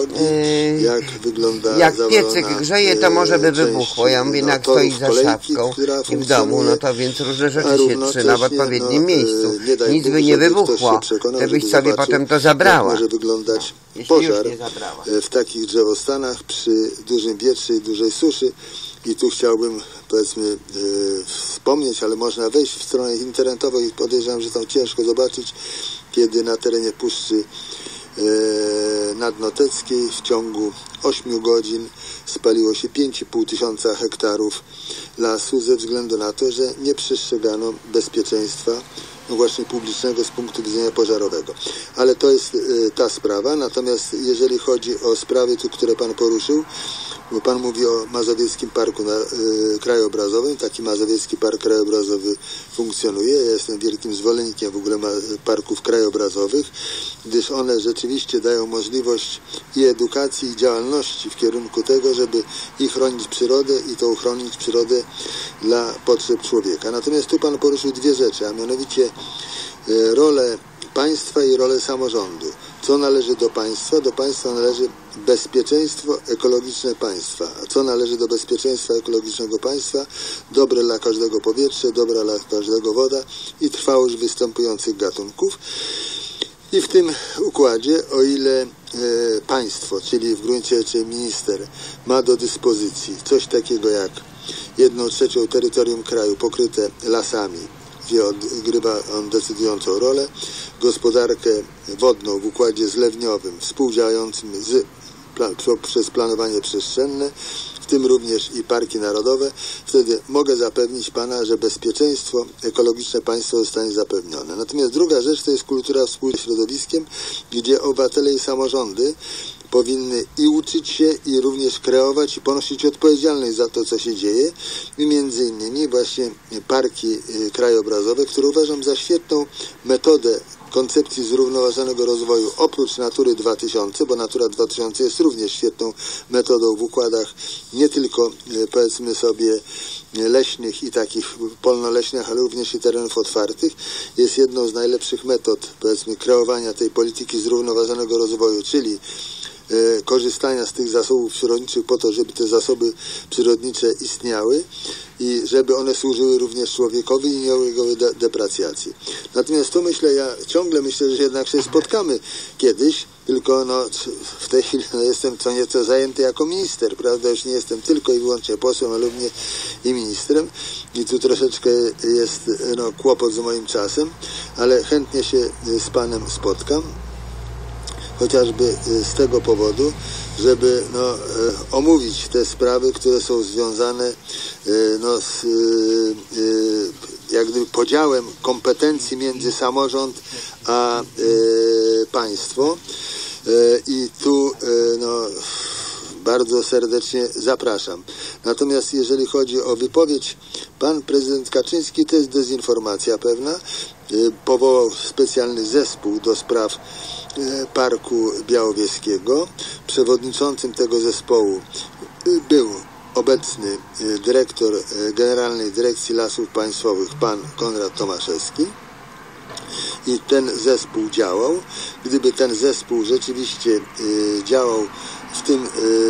jak piecyk grzeje, to może by wybuchło. Ja mówię, jak stoi za szafką i w domu, to więc różne rzeczy się trzyma w odpowiednim miejscu. Nic by nie wybuchło, żebyś sobie potem to zabrała. Pożar w takich drzewostanach przy dużym wietrze i dużej suszy. I tu chciałbym, powiedzmy, wspomnieć, ale można wejść w stronę internetową i podejrzewam, że tam ciężko zobaczyć, kiedy na terenie Puszczy nad Noteckiej w ciągu 8 godzin spaliło się 5,5 tysiąca hektarów lasu ze względu na to, że nie przestrzegano bezpieczeństwa właśnie publicznego z punktu widzenia pożarowego. Ale to jest ta sprawa. Natomiast jeżeli chodzi o sprawy, które Pan poruszył, bo Pan mówi o Mazowieckim Parku Krajobrazowym. Taki Mazowiecki Park Krajobrazowy funkcjonuje. Ja jestem wielkim zwolennikiem w ogóle parków krajobrazowych, gdyż one rzeczywiście dają możliwość i edukacji, i działalności w kierunku tego, żeby i chronić przyrodę, i to uchronić przyrodę dla potrzeb człowieka. Natomiast tu Pan poruszył dwie rzeczy, a mianowicie rolę państwa i rolę samorządu. Co należy do państwa? Do państwa należy bezpieczeństwo ekologiczne państwa. A co należy do bezpieczeństwa ekologicznego państwa? Dobre dla każdego powietrze, dobra dla każdego woda i trwałość występujących gatunków. I w tym układzie, o ile państwo, czyli w gruncie rzeczy minister, ma do dyspozycji coś takiego jak 1/3 terytorium kraju pokryte lasami, gdzie odgrywa on decydującą rolę, gospodarkę wodną w układzie zlewniowym współdziałającym przez planowanie przestrzenne, w tym również i parki narodowe, wtedy mogę zapewnić Pana, że bezpieczeństwo ekologiczne państwa zostanie zapewnione. Natomiast druga rzecz to jest kultura wspólna z środowiskiem, gdzie obywatele i samorządy powinny i uczyć się, i również kreować i ponosić odpowiedzialność za to, co się dzieje. I między innymi właśnie parki krajobrazowe, które uważam za świetną metodę koncepcji zrównoważonego rozwoju oprócz Natury 2000, bo Natura 2000 jest również świetną metodą w układach nie tylko, powiedzmy sobie, leśnych i takich polnoleśnych, ale również i terenów otwartych. Jest jedną z najlepszych metod, powiedzmy, kreowania tej polityki zrównoważonego rozwoju, czyli korzystania z tych zasobów przyrodniczych po to, żeby te zasoby przyrodnicze istniały i żeby one służyły również człowiekowi i nie ulegały deprecjacji. Natomiast tu ja ciągle myślę, że jednak się spotkamy kiedyś, tylko w tej chwili jestem co nieco zajęty jako minister, prawda? Już nie jestem tylko i wyłącznie posłem, ale również i ministrem i tu troszeczkę jest kłopot z moim czasem, ale chętnie się z Panem spotkam. Chociażby z tego powodu, żeby omówić te sprawy, które są związane z jak gdyby podziałem kompetencji między samorząd a państwo. I tu bardzo serdecznie zapraszam. Natomiast jeżeli chodzi o wypowiedź, pan prezydent Kaczyński, to jest dezinformacja pewna. Powołał specjalny zespół do spraw Parku Białowieskiego. Przewodniczącym tego zespołu był obecny dyrektor Generalnej Dyrekcji Lasów Państwowych, pan Konrad Tomaszewski. I ten zespół działał. Gdyby ten zespół rzeczywiście działał w tym,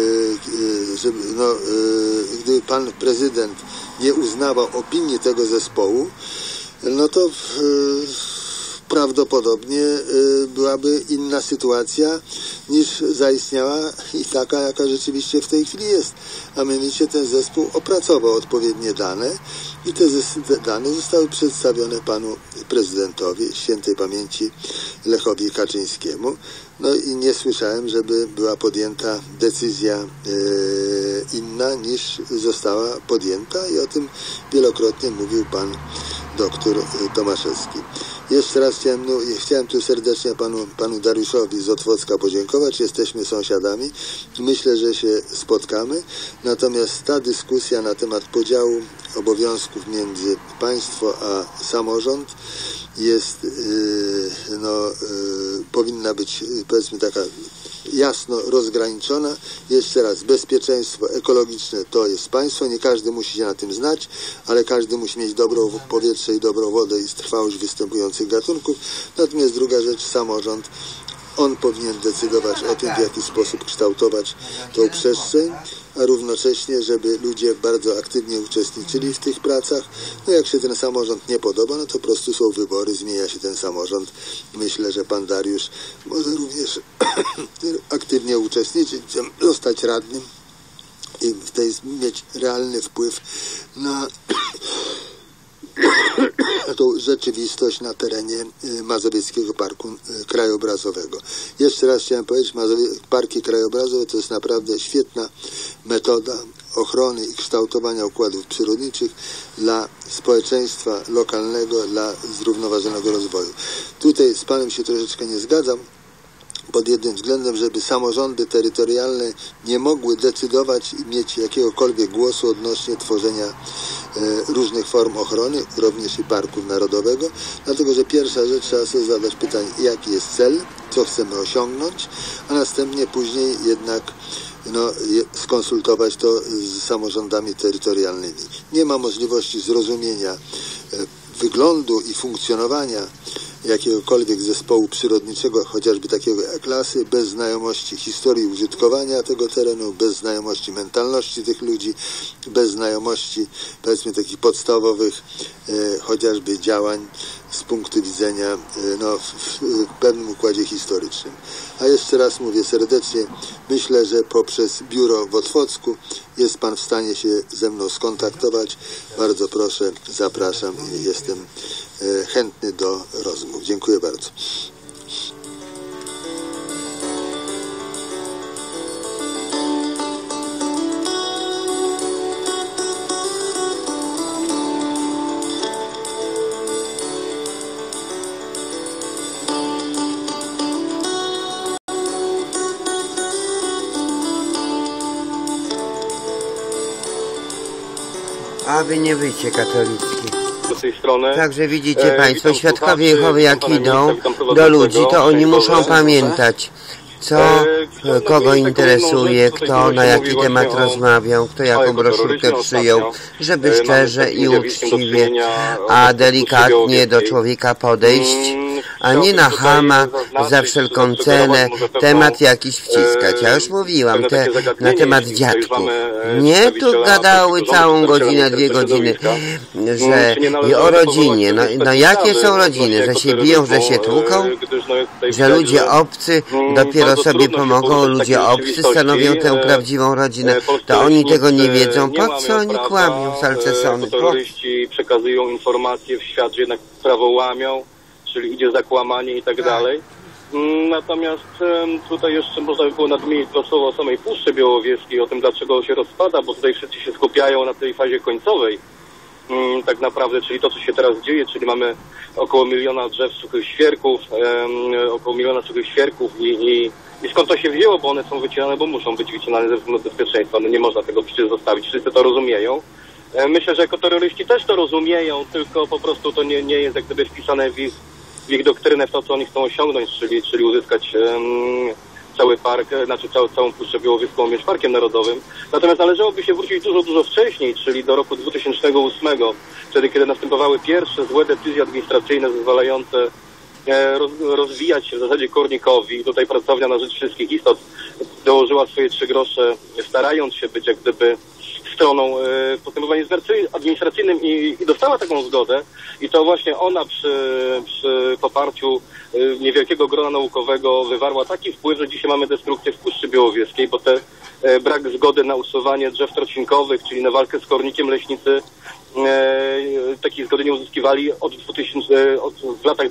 gdyby pan prezydent nie uznawał opinii tego zespołu, to prawdopodobnie byłaby inna sytuacja niż zaistniała i taka, jaka rzeczywiście w tej chwili jest. A mianowicie ten zespół opracował odpowiednie dane i te dane zostały przedstawione panu prezydentowi świętej pamięci Lechowi Kaczyńskiemu. I nie słyszałem, żeby była podjęta decyzja inna niż została podjęta i o tym wielokrotnie mówił pan doktor Tomaszewski. Jeszcze raz chciałem tu serdecznie panu Dariuszowi z Otwocka podziękować. Jesteśmy sąsiadami. Myślę, że się spotkamy. Natomiast ta dyskusja na temat podziału obowiązków między państwo a samorząd jest, powinna być, powiedzmy, taka jasno rozgraniczona. Jeszcze raz, bezpieczeństwo ekologiczne to jest państwo, nie każdy musi się na tym znać, ale każdy musi mieć dobrą powietrze i dobrą wodę i trwałość występujących gatunków. Natomiast druga rzecz, samorząd, on powinien decydować o tym, w jaki sposób kształtować tą przestrzeń, a równocześnie, żeby ludzie bardzo aktywnie uczestniczyli w tych pracach. Jak się ten samorząd nie podoba, to po prostu są wybory, zmienia się ten samorząd. Myślę, że pan Dariusz może również aktywnie uczestniczyć, zostać radnym i mieć realny wpływ na tą rzeczywistość na terenie Mazowieckiego Parku Krajobrazowego. Jeszcze raz chciałem powiedzieć, parki krajobrazowe to jest naprawdę świetna metoda ochrony i kształtowania układów przyrodniczych dla społeczeństwa lokalnego, dla zrównoważonego rozwoju. Tutaj z Panem się troszeczkę nie zgadzam, pod jednym względem, żeby samorządy terytorialne nie mogły decydować i mieć jakiegokolwiek głosu odnośnie tworzenia różnych form ochrony, również i parku narodowego, dlatego że pierwsza rzecz, trzeba sobie zadać pytanie, jaki jest cel, co chcemy osiągnąć, a następnie później jednak skonsultować to z samorządami terytorialnymi. Nie ma możliwości zrozumienia wyglądu i funkcjonowania jakiegokolwiek zespołu przyrodniczego, chociażby takiego jak lasy, bez znajomości historii użytkowania tego terenu, bez znajomości mentalności tych ludzi, bez znajomości, powiedzmy, takich podstawowych chociażby działań z punktu widzenia w pewnym układzie historycznym. A jeszcze raz mówię serdecznie, myślę, że poprzez biuro w Otwocku jest Pan w stanie się ze mną skontaktować. Bardzo proszę, zapraszam i jestem chętny do rozmów. Dziękuję bardzo. Aby nie bycie katolickie. Z tej strony. Także widzicie Państwo, świadkowie Jehowy jak idą do ludzi, to oni muszą pamiętać, kogo interesuje, kto na jaki temat rozmawiał, kto jaką broszurkę przyjął, żeby szczerze i uczciwie, a delikatnie do człowieka podejść, a nie na chama, za wszelką cenę, temat jakiś wciskać. Ja już mówiłam na temat dziadków. Nie tu gadały całą godzinę, 2 godziny, że i o rodzinie. No jakie są rodziny? Że się biją, że się tłuką? Że ludzie obcy dopiero sobie pomogą, ludzie obcy stanowią tę prawdziwą rodzinę. To oni tego nie wiedzą. Po co oni kłamią, salcesony? Terroryści przekazują informacje w świat, że jednak prawo łamią, czyli idzie zakłamanie i tak dalej. Natomiast tutaj jeszcze można by było nadmienić dwa słowa o samej Puszczy Białowieskiej, o tym, dlaczego się rozpada, bo tutaj wszyscy się skupiają na tej fazie końcowej tak naprawdę, czyli to, co się teraz dzieje, czyli mamy około 1 miliona drzew suchych świerków, około 1 miliona suchych świerków i skąd to się wzięło, bo one są wycinane, bo muszą być wycinane ze względu bezpieczeństwa, no nie można tego przecież zostawić, wszyscy to rozumieją. Myślę, że ekoterroryści też to rozumieją, tylko po prostu to nie jest jak gdyby wpisane w ich doktrynę, w to, co oni chcą osiągnąć, czyli uzyskać cały park, znaczy całą Puszczę Białowieską mieć parkiem narodowym. Natomiast należałoby się wrócić dużo wcześniej, czyli do roku 2008, wtedy, kiedy następowały pierwsze złe decyzje administracyjne zezwalające rozwijać w zasadzie kornikowi. Tutaj Pracownia na Rzecz Wszystkich Istot dołożyła swoje 3 grosze, starając się być jak gdyby stroną w postępowaniu administracyjnym i dostała taką zgodę. I to właśnie ona przy poparciu niewielkiego grona naukowego wywarła taki wpływ, że dzisiaj mamy destrukcję w Puszczy Białowieskiej, bo brak zgody na usuwanie drzew trocinkowych, czyli na walkę z kornikiem, leśnicy takiej zgody nie uzyskiwali w latach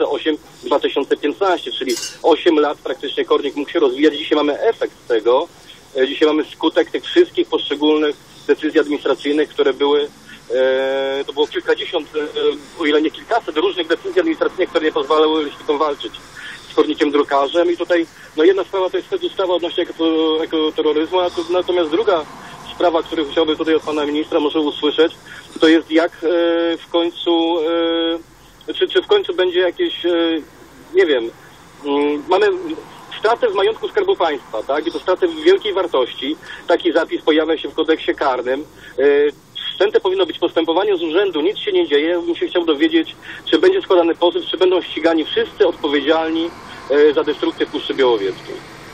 2008-2015, czyli 8 lat praktycznie kornik mógł się rozwijać. Dzisiaj mamy efekt tego. Dzisiaj mamy skutek tych wszystkich poszczególnych decyzji administracyjnych, które były, to było kilkadziesiąt, o ile nie kilkaset różnych decyzji administracyjnych, które nie pozwalały leśnikom walczyć z kornikiem drukarzem. I tutaj jedna sprawa to jest ustawa odnośnie ekoterroryzmu, natomiast druga sprawa, którą chciałbym tutaj od pana ministra może usłyszeć, to jest jak w końcu, czy w końcu będzie jakieś, nie wiem, mamy straty w majątku Skarbu Państwa, tak? I to straty w wielkiej wartości. Taki zapis pojawia się w kodeksie karnym. Wszczęte powinno być postępowanie z urzędu, nic się nie dzieje. Bym się chciał dowiedzieć, czy będzie składany pozew, czy będą ścigani wszyscy odpowiedzialni za destrukcję Puszczy Białowieskiej.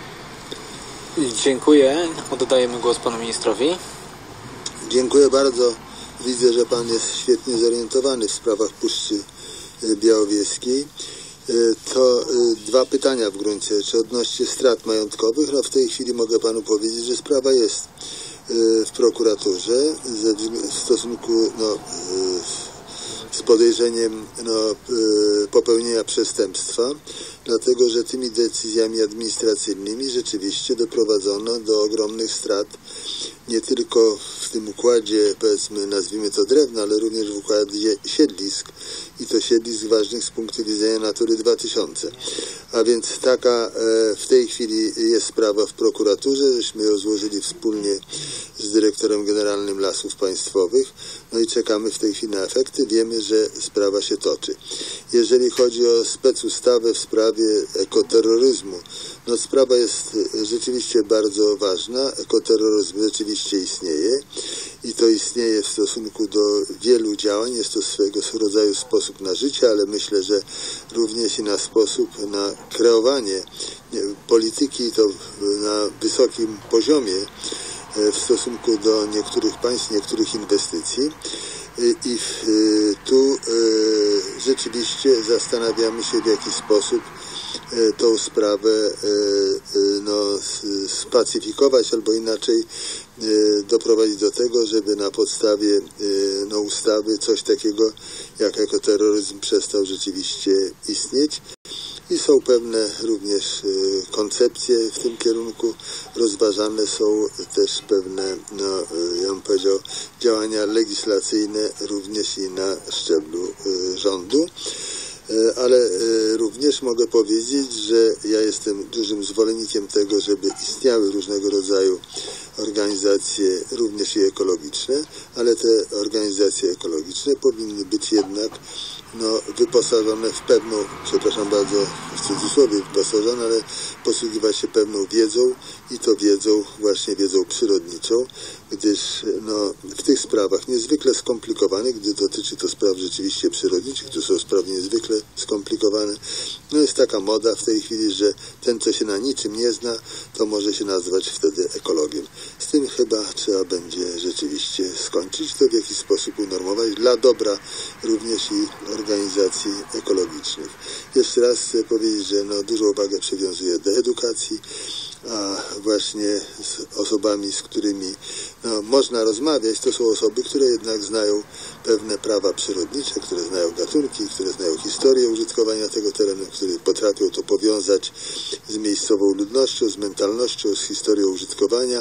Dziękuję. Oddajemy głos panu ministrowi. Dziękuję bardzo. Widzę, że pan jest świetnie zorientowany w sprawach Puszczy Białowieskiej. To 2 pytania w gruncie. Czy odnośnie strat majątkowych? W tej chwili mogę panu powiedzieć, że sprawa jest w prokuraturze w stosunku z podejrzeniem popełnienia przestępstwa, dlatego że tymi decyzjami administracyjnymi rzeczywiście doprowadzono do ogromnych strat nie tylko w tym układzie, powiedzmy, nazwijmy to drewna, ale również w układzie siedlisk i to siedlisk ważnych z punktu widzenia Natury 2000. A więc taka w tej chwili jest sprawa w prokuraturze, żeśmy ją złożyli wspólnie z dyrektorem generalnym Lasów Państwowych, no i czekamy w tej chwili na efekty. Wiemy, że sprawa się toczy. Jeżeli chodzi o specustawę w sprawie ekoterroryzmu, no sprawa jest rzeczywiście bardzo ważna. Ekoterroryzm rzeczywiście istnieje i to istnieje w stosunku do wielu działań. Jest to swego rodzaju sposób na życie, ale myślę, że również i na sposób na kreowanie polityki, to na wysokim poziomie w stosunku do niektórych państw, niektórych inwestycji. I tu rzeczywiście zastanawiamy się, w jaki sposób tą sprawę spacyfikować albo inaczej doprowadzić do tego, żeby na podstawie ustawy coś takiego jak ekoterroryzm przestał rzeczywiście istnieć. I są pewne również koncepcje w tym kierunku. Rozważane są też pewne, ja bym powiedział, działania legislacyjne również i na szczeblu rządu. Ale również mogę powiedzieć, że ja jestem dużym zwolennikiem tego, żeby istniały różnego rodzaju organizacje również i ekologiczne, ale te organizacje ekologiczne powinny być jednak wyposażone w pewną, przepraszam bardzo, w cudzysłowie wyposażone, ale posługiwać się pewną wiedzą i to wiedzą, właśnie wiedzą przyrodniczą, gdyż w tych sprawach niezwykle skomplikowanych, gdy dotyczy to spraw rzeczywiście przyrodniczych, to są sprawy niezwykle skomplikowane, jest taka moda w tej chwili, że ten, co się na niczym nie zna, to może się nazwać wtedy ekologiem. Z tym chyba trzeba będzie rzeczywiście skończyć, to w jakiś sposób unormować dla dobra również i organizacji ekologicznych. Jeszcze raz chcę powiedzieć, że dużą uwagę przywiązuję do edukacji, a właśnie z osobami, z którymi można rozmawiać, to są osoby, które jednak znają pewne prawa przyrodnicze, które znają gatunki, które znają historię użytkowania tego terenu, które potrafią to powiązać z miejscową ludnością, z mentalnością, z historią użytkowania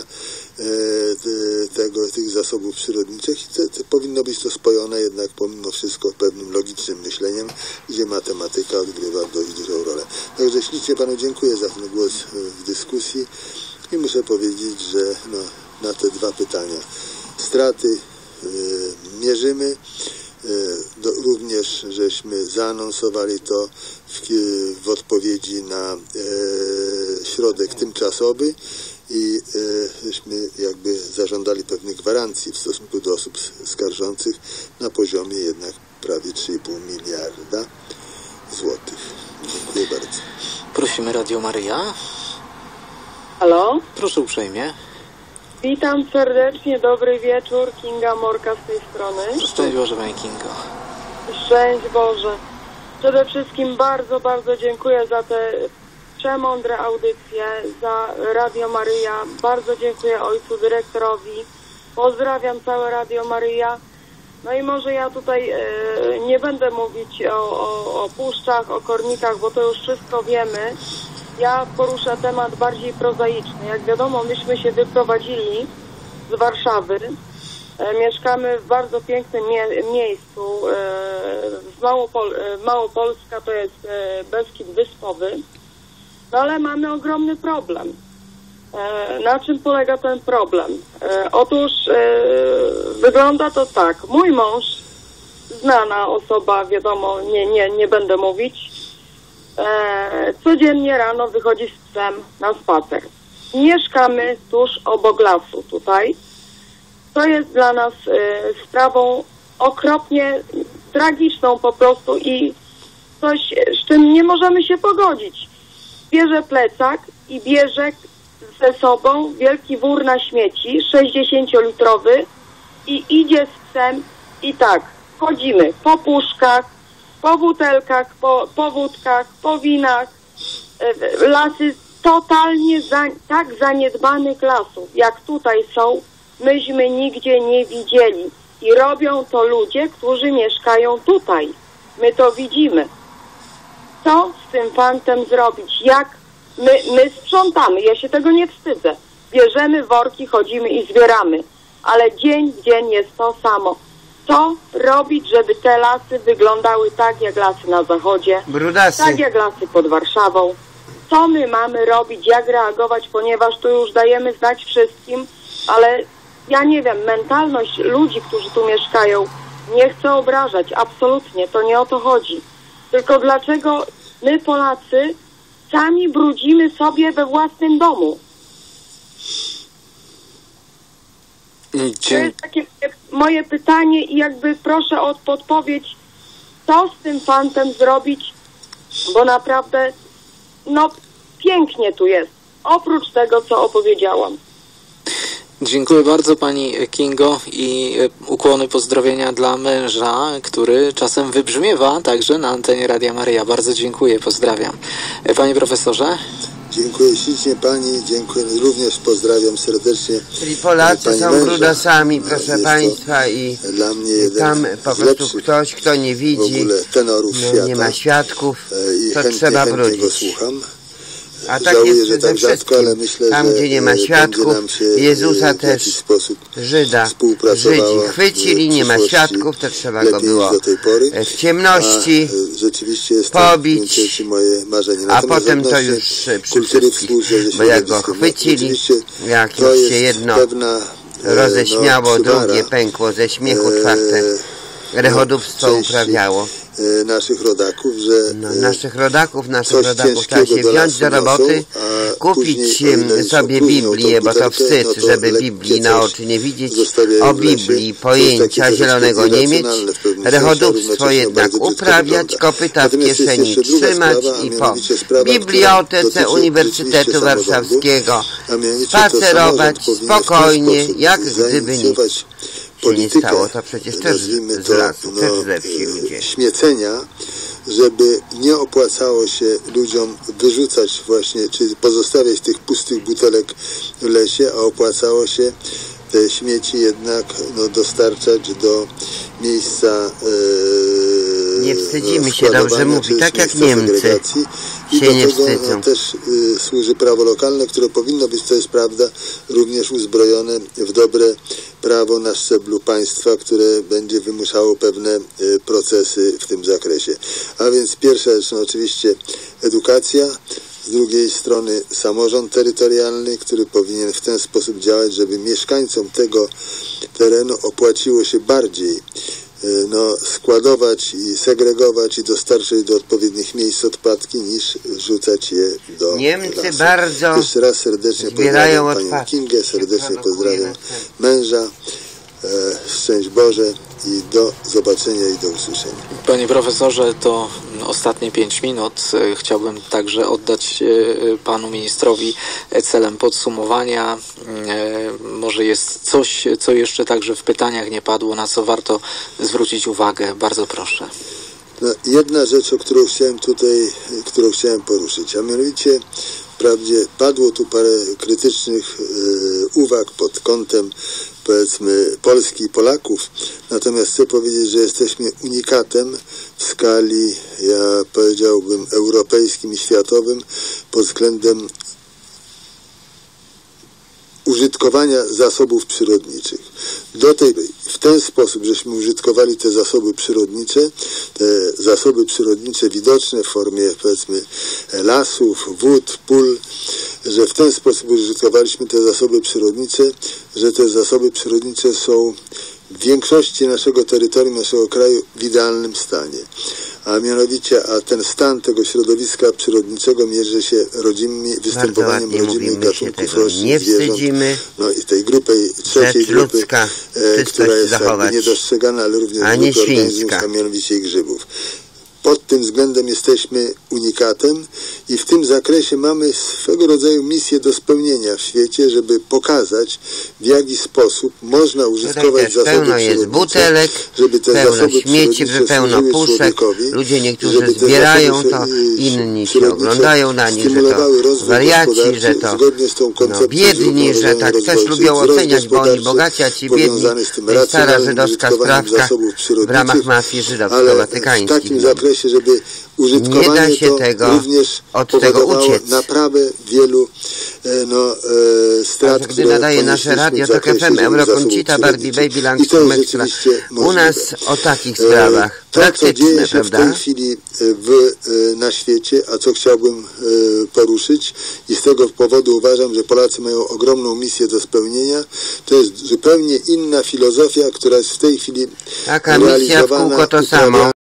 tych zasobów przyrodniczych i to powinno być to spojone jednak pomimo wszystko pewnym logicznym myśleniem, gdzie matematyka odgrywa dość dużą rolę. Także ślicznie Panu dziękuję za ten głos w dyskusji i muszę powiedzieć, że na te dwa pytania straty mierzymy. Również żeśmy zaanonsowali to w odpowiedzi na środek tymczasowy i żeśmy jakby zażądali pewnych gwarancji w stosunku do osób skarżących na poziomie jednak prawie 3,5 miliarda złotych. Dziękuję bardzo. Prosimy Radio Maryja. Halo? Proszę uprzejmie. Witam serdecznie, dobry wieczór, Kinga Morka z tej strony. Szczęść Boże, Pani Kingo. Szczęść Boże. Przede wszystkim bardzo, bardzo dziękuję za te przemądre audycje, za Radio Maryja. Bardzo dziękuję ojcu dyrektorowi. Pozdrawiam całe Radio Maryja. No i może ja tutaj nie będę mówić o puszczach, o kornikach, bo to już wszystko wiemy. Ja poruszę temat bardziej prozaiczny. Jak wiadomo, myśmy się wyprowadzili z Warszawy. Mieszkamy w bardzo pięknym miejscu. Małopolska to jest Beskid Wyspowy. No ale mamy ogromny problem. Na czym polega ten problem? Otóż wygląda to tak. Mój mąż, znana osoba, wiadomo, nie będę mówić, codziennie rano wychodzi z psem na spacer. Mieszkamy tuż obok lasu tutaj. To jest dla nas sprawą okropnie tragiczną po prostu i coś, z czym nie możemy się pogodzić. Bierze plecak i bierze ze sobą wielki wór na śmieci, 60-litrowy i idzie z psem i tak, chodzimy po puszkach, po butelkach, po wódkach, po winach, lasy totalnie tak zaniedbanych lasów, jak tutaj są, myśmy nigdzie nie widzieli. I robią to ludzie, którzy mieszkają tutaj. My to widzimy. Co z tym fantem zrobić? Jak my sprzątamy? Ja się tego nie wstydzę. Bierzemy worki, chodzimy i zbieramy. Ale dzień w dzień jest to samo. Co robić, żeby te lasy wyglądały tak jak lasy na zachodzie? Brudasy. Tak jak lasy pod Warszawą. Co my mamy robić? Jak reagować? Ponieważ tu już dajemy znać wszystkim, ale ja nie wiem, mentalność ludzi, którzy tu mieszkają, nie chcę obrażać, absolutnie, to nie o to chodzi. Tylko dlaczego my, Polacy, sami brudzimy sobie we własnym domu? To jest takie moje pytanie i jakby proszę o podpowiedź, co z tym fantem zrobić, bo naprawdę, no pięknie tu jest, oprócz tego, co opowiedziałam. Dziękuję bardzo pani Kingo i ukłony pozdrowienia dla męża, który czasem wybrzmiewa także na antenie Radia Maryja. Bardzo dziękuję, pozdrawiam. Panie profesorze? Dziękuję ślicznie pani, dziękuję również, pozdrawiam serdecznie. Czyli Polacy są brudasami, proszę państwa, i dla mnie tam po prostu ktoś, kto nie widzi, nie ma świadków, to trzeba brudzić. A tak jest ze wszystkim. Tam, gdzie nie ma świadków, Jezusa też Żydzi chwycili, nie ma świadków, to trzeba go było w ciemności pobić, a potem to już przy wszystkich, bo jak go chwycili, jak już się jedno roześmiało, drugie pękło ze śmiechu, czwarte rechodówstwo uprawiało. Naszych rodaków, że naszych rodaków trzeba się wziąć do roboty, kupić sobie Biblię, bo to wstyd, żeby Biblii na oczy nie widzieć, o Biblii pojęcia zielonego nie mieć, rechodówstwo jednak uprawiać, kopyta w kieszeni trzymać i po Bibliotece Uniwersytetu Warszawskiego spacerować spokojnie, jak gdyby nic nie stało. To przecież też z lasu, też ze wsi ludzie. Śmiecenia, żeby nie opłacało się ludziom wyrzucać właśnie, czy pozostawiać tych pustych butelek w lesie, a opłacało się te śmieci jednak dostarczać do miejsca nie wstydzimy się, dobrze mówi, tak jak Niemcy się nie wstydzą. Też służy prawo lokalne, które powinno być, to jest prawda, również uzbrojone w dobre prawo na szczeblu państwa, które będzie wymuszało pewne procesy w tym zakresie. A więc pierwsza rzecz, oczywiście edukacja, z drugiej strony samorząd terytorialny, który powinien w ten sposób działać, żeby mieszkańcom tego terenu opłaciło się bardziej składować i segregować i dostarczać do odpowiednich miejsc odpadki, niż rzucać je do Niemcy lasu. bardzo jeszcze raz serdecznie zbierają pozdrawiam panią Kingę, serdecznie pozdrawiam męża, szczęść Boże i do zobaczenia i do usłyszenia. Panie profesorze, to ostatnie 5 minut. Chciałbym także oddać panu ministrowi celem podsumowania. Może jest coś, co jeszcze także w pytaniach nie padło, na co warto zwrócić uwagę. Bardzo proszę. Jedna rzecz, o którą chciałem poruszyć, a mianowicie wprawdzie padło tu parę krytycznych uwag pod kątem, powiedzmy, Polski i Polaków, natomiast chcę powiedzieć, że jesteśmy unikatem w skali, ja powiedziałbym, europejskim i światowym pod względem użytkowania zasobów przyrodniczych. W ten sposób, żeśmy użytkowali te zasoby przyrodnicze widoczne w formie, powiedzmy, lasów, wód, pól, że w ten sposób użytkowaliśmy te zasoby przyrodnicze, że te zasoby przyrodnicze są w większości naszego terytorium, naszego kraju w idealnym stanie. A mianowicie, ten stan tego środowiska przyrodniczego mierzy się występowaniem rodzimych gatunków roślin, zwierząt, i tej trzeciej grupy, która jest niedostrzegana, ale również grupy organizmów, a mianowicie i grzybów. pod tym względem jesteśmy unikatem i w tym zakresie mamy swego rodzaju misję do spełnienia w świecie, żeby pokazać, w jaki sposób można użytkować zasoby pełno jest butelek, żeby te pełno zasoby śmieci, pełno puszek. Ludzie niektórzy zbierają to, inni się oglądają na nich, że to wariaci, że to biedni, że tak też lubią oceniać, bo oni bogaci, a ci biedni. To jest stara żydowska sprawka w ramach mafii żydowsko-watykańskiej. W takim zakresie, żeby użytkowanie nie da się to tego również od tego uciec. Naprawę wielu strat, gdy nadaje nasze radio, to FM, Eurokoncita, Barbie, Babyland, Ekstra. U nas o takich sprawach praktyczne, prawda? W tej chwili na świecie, a co chciałbym poruszyć i z tego powodu uważam, że Polacy mają ogromną misję do spełnienia, to jest zupełnie inna filozofia, która jest w tej chwili taka misja w kółko to samo.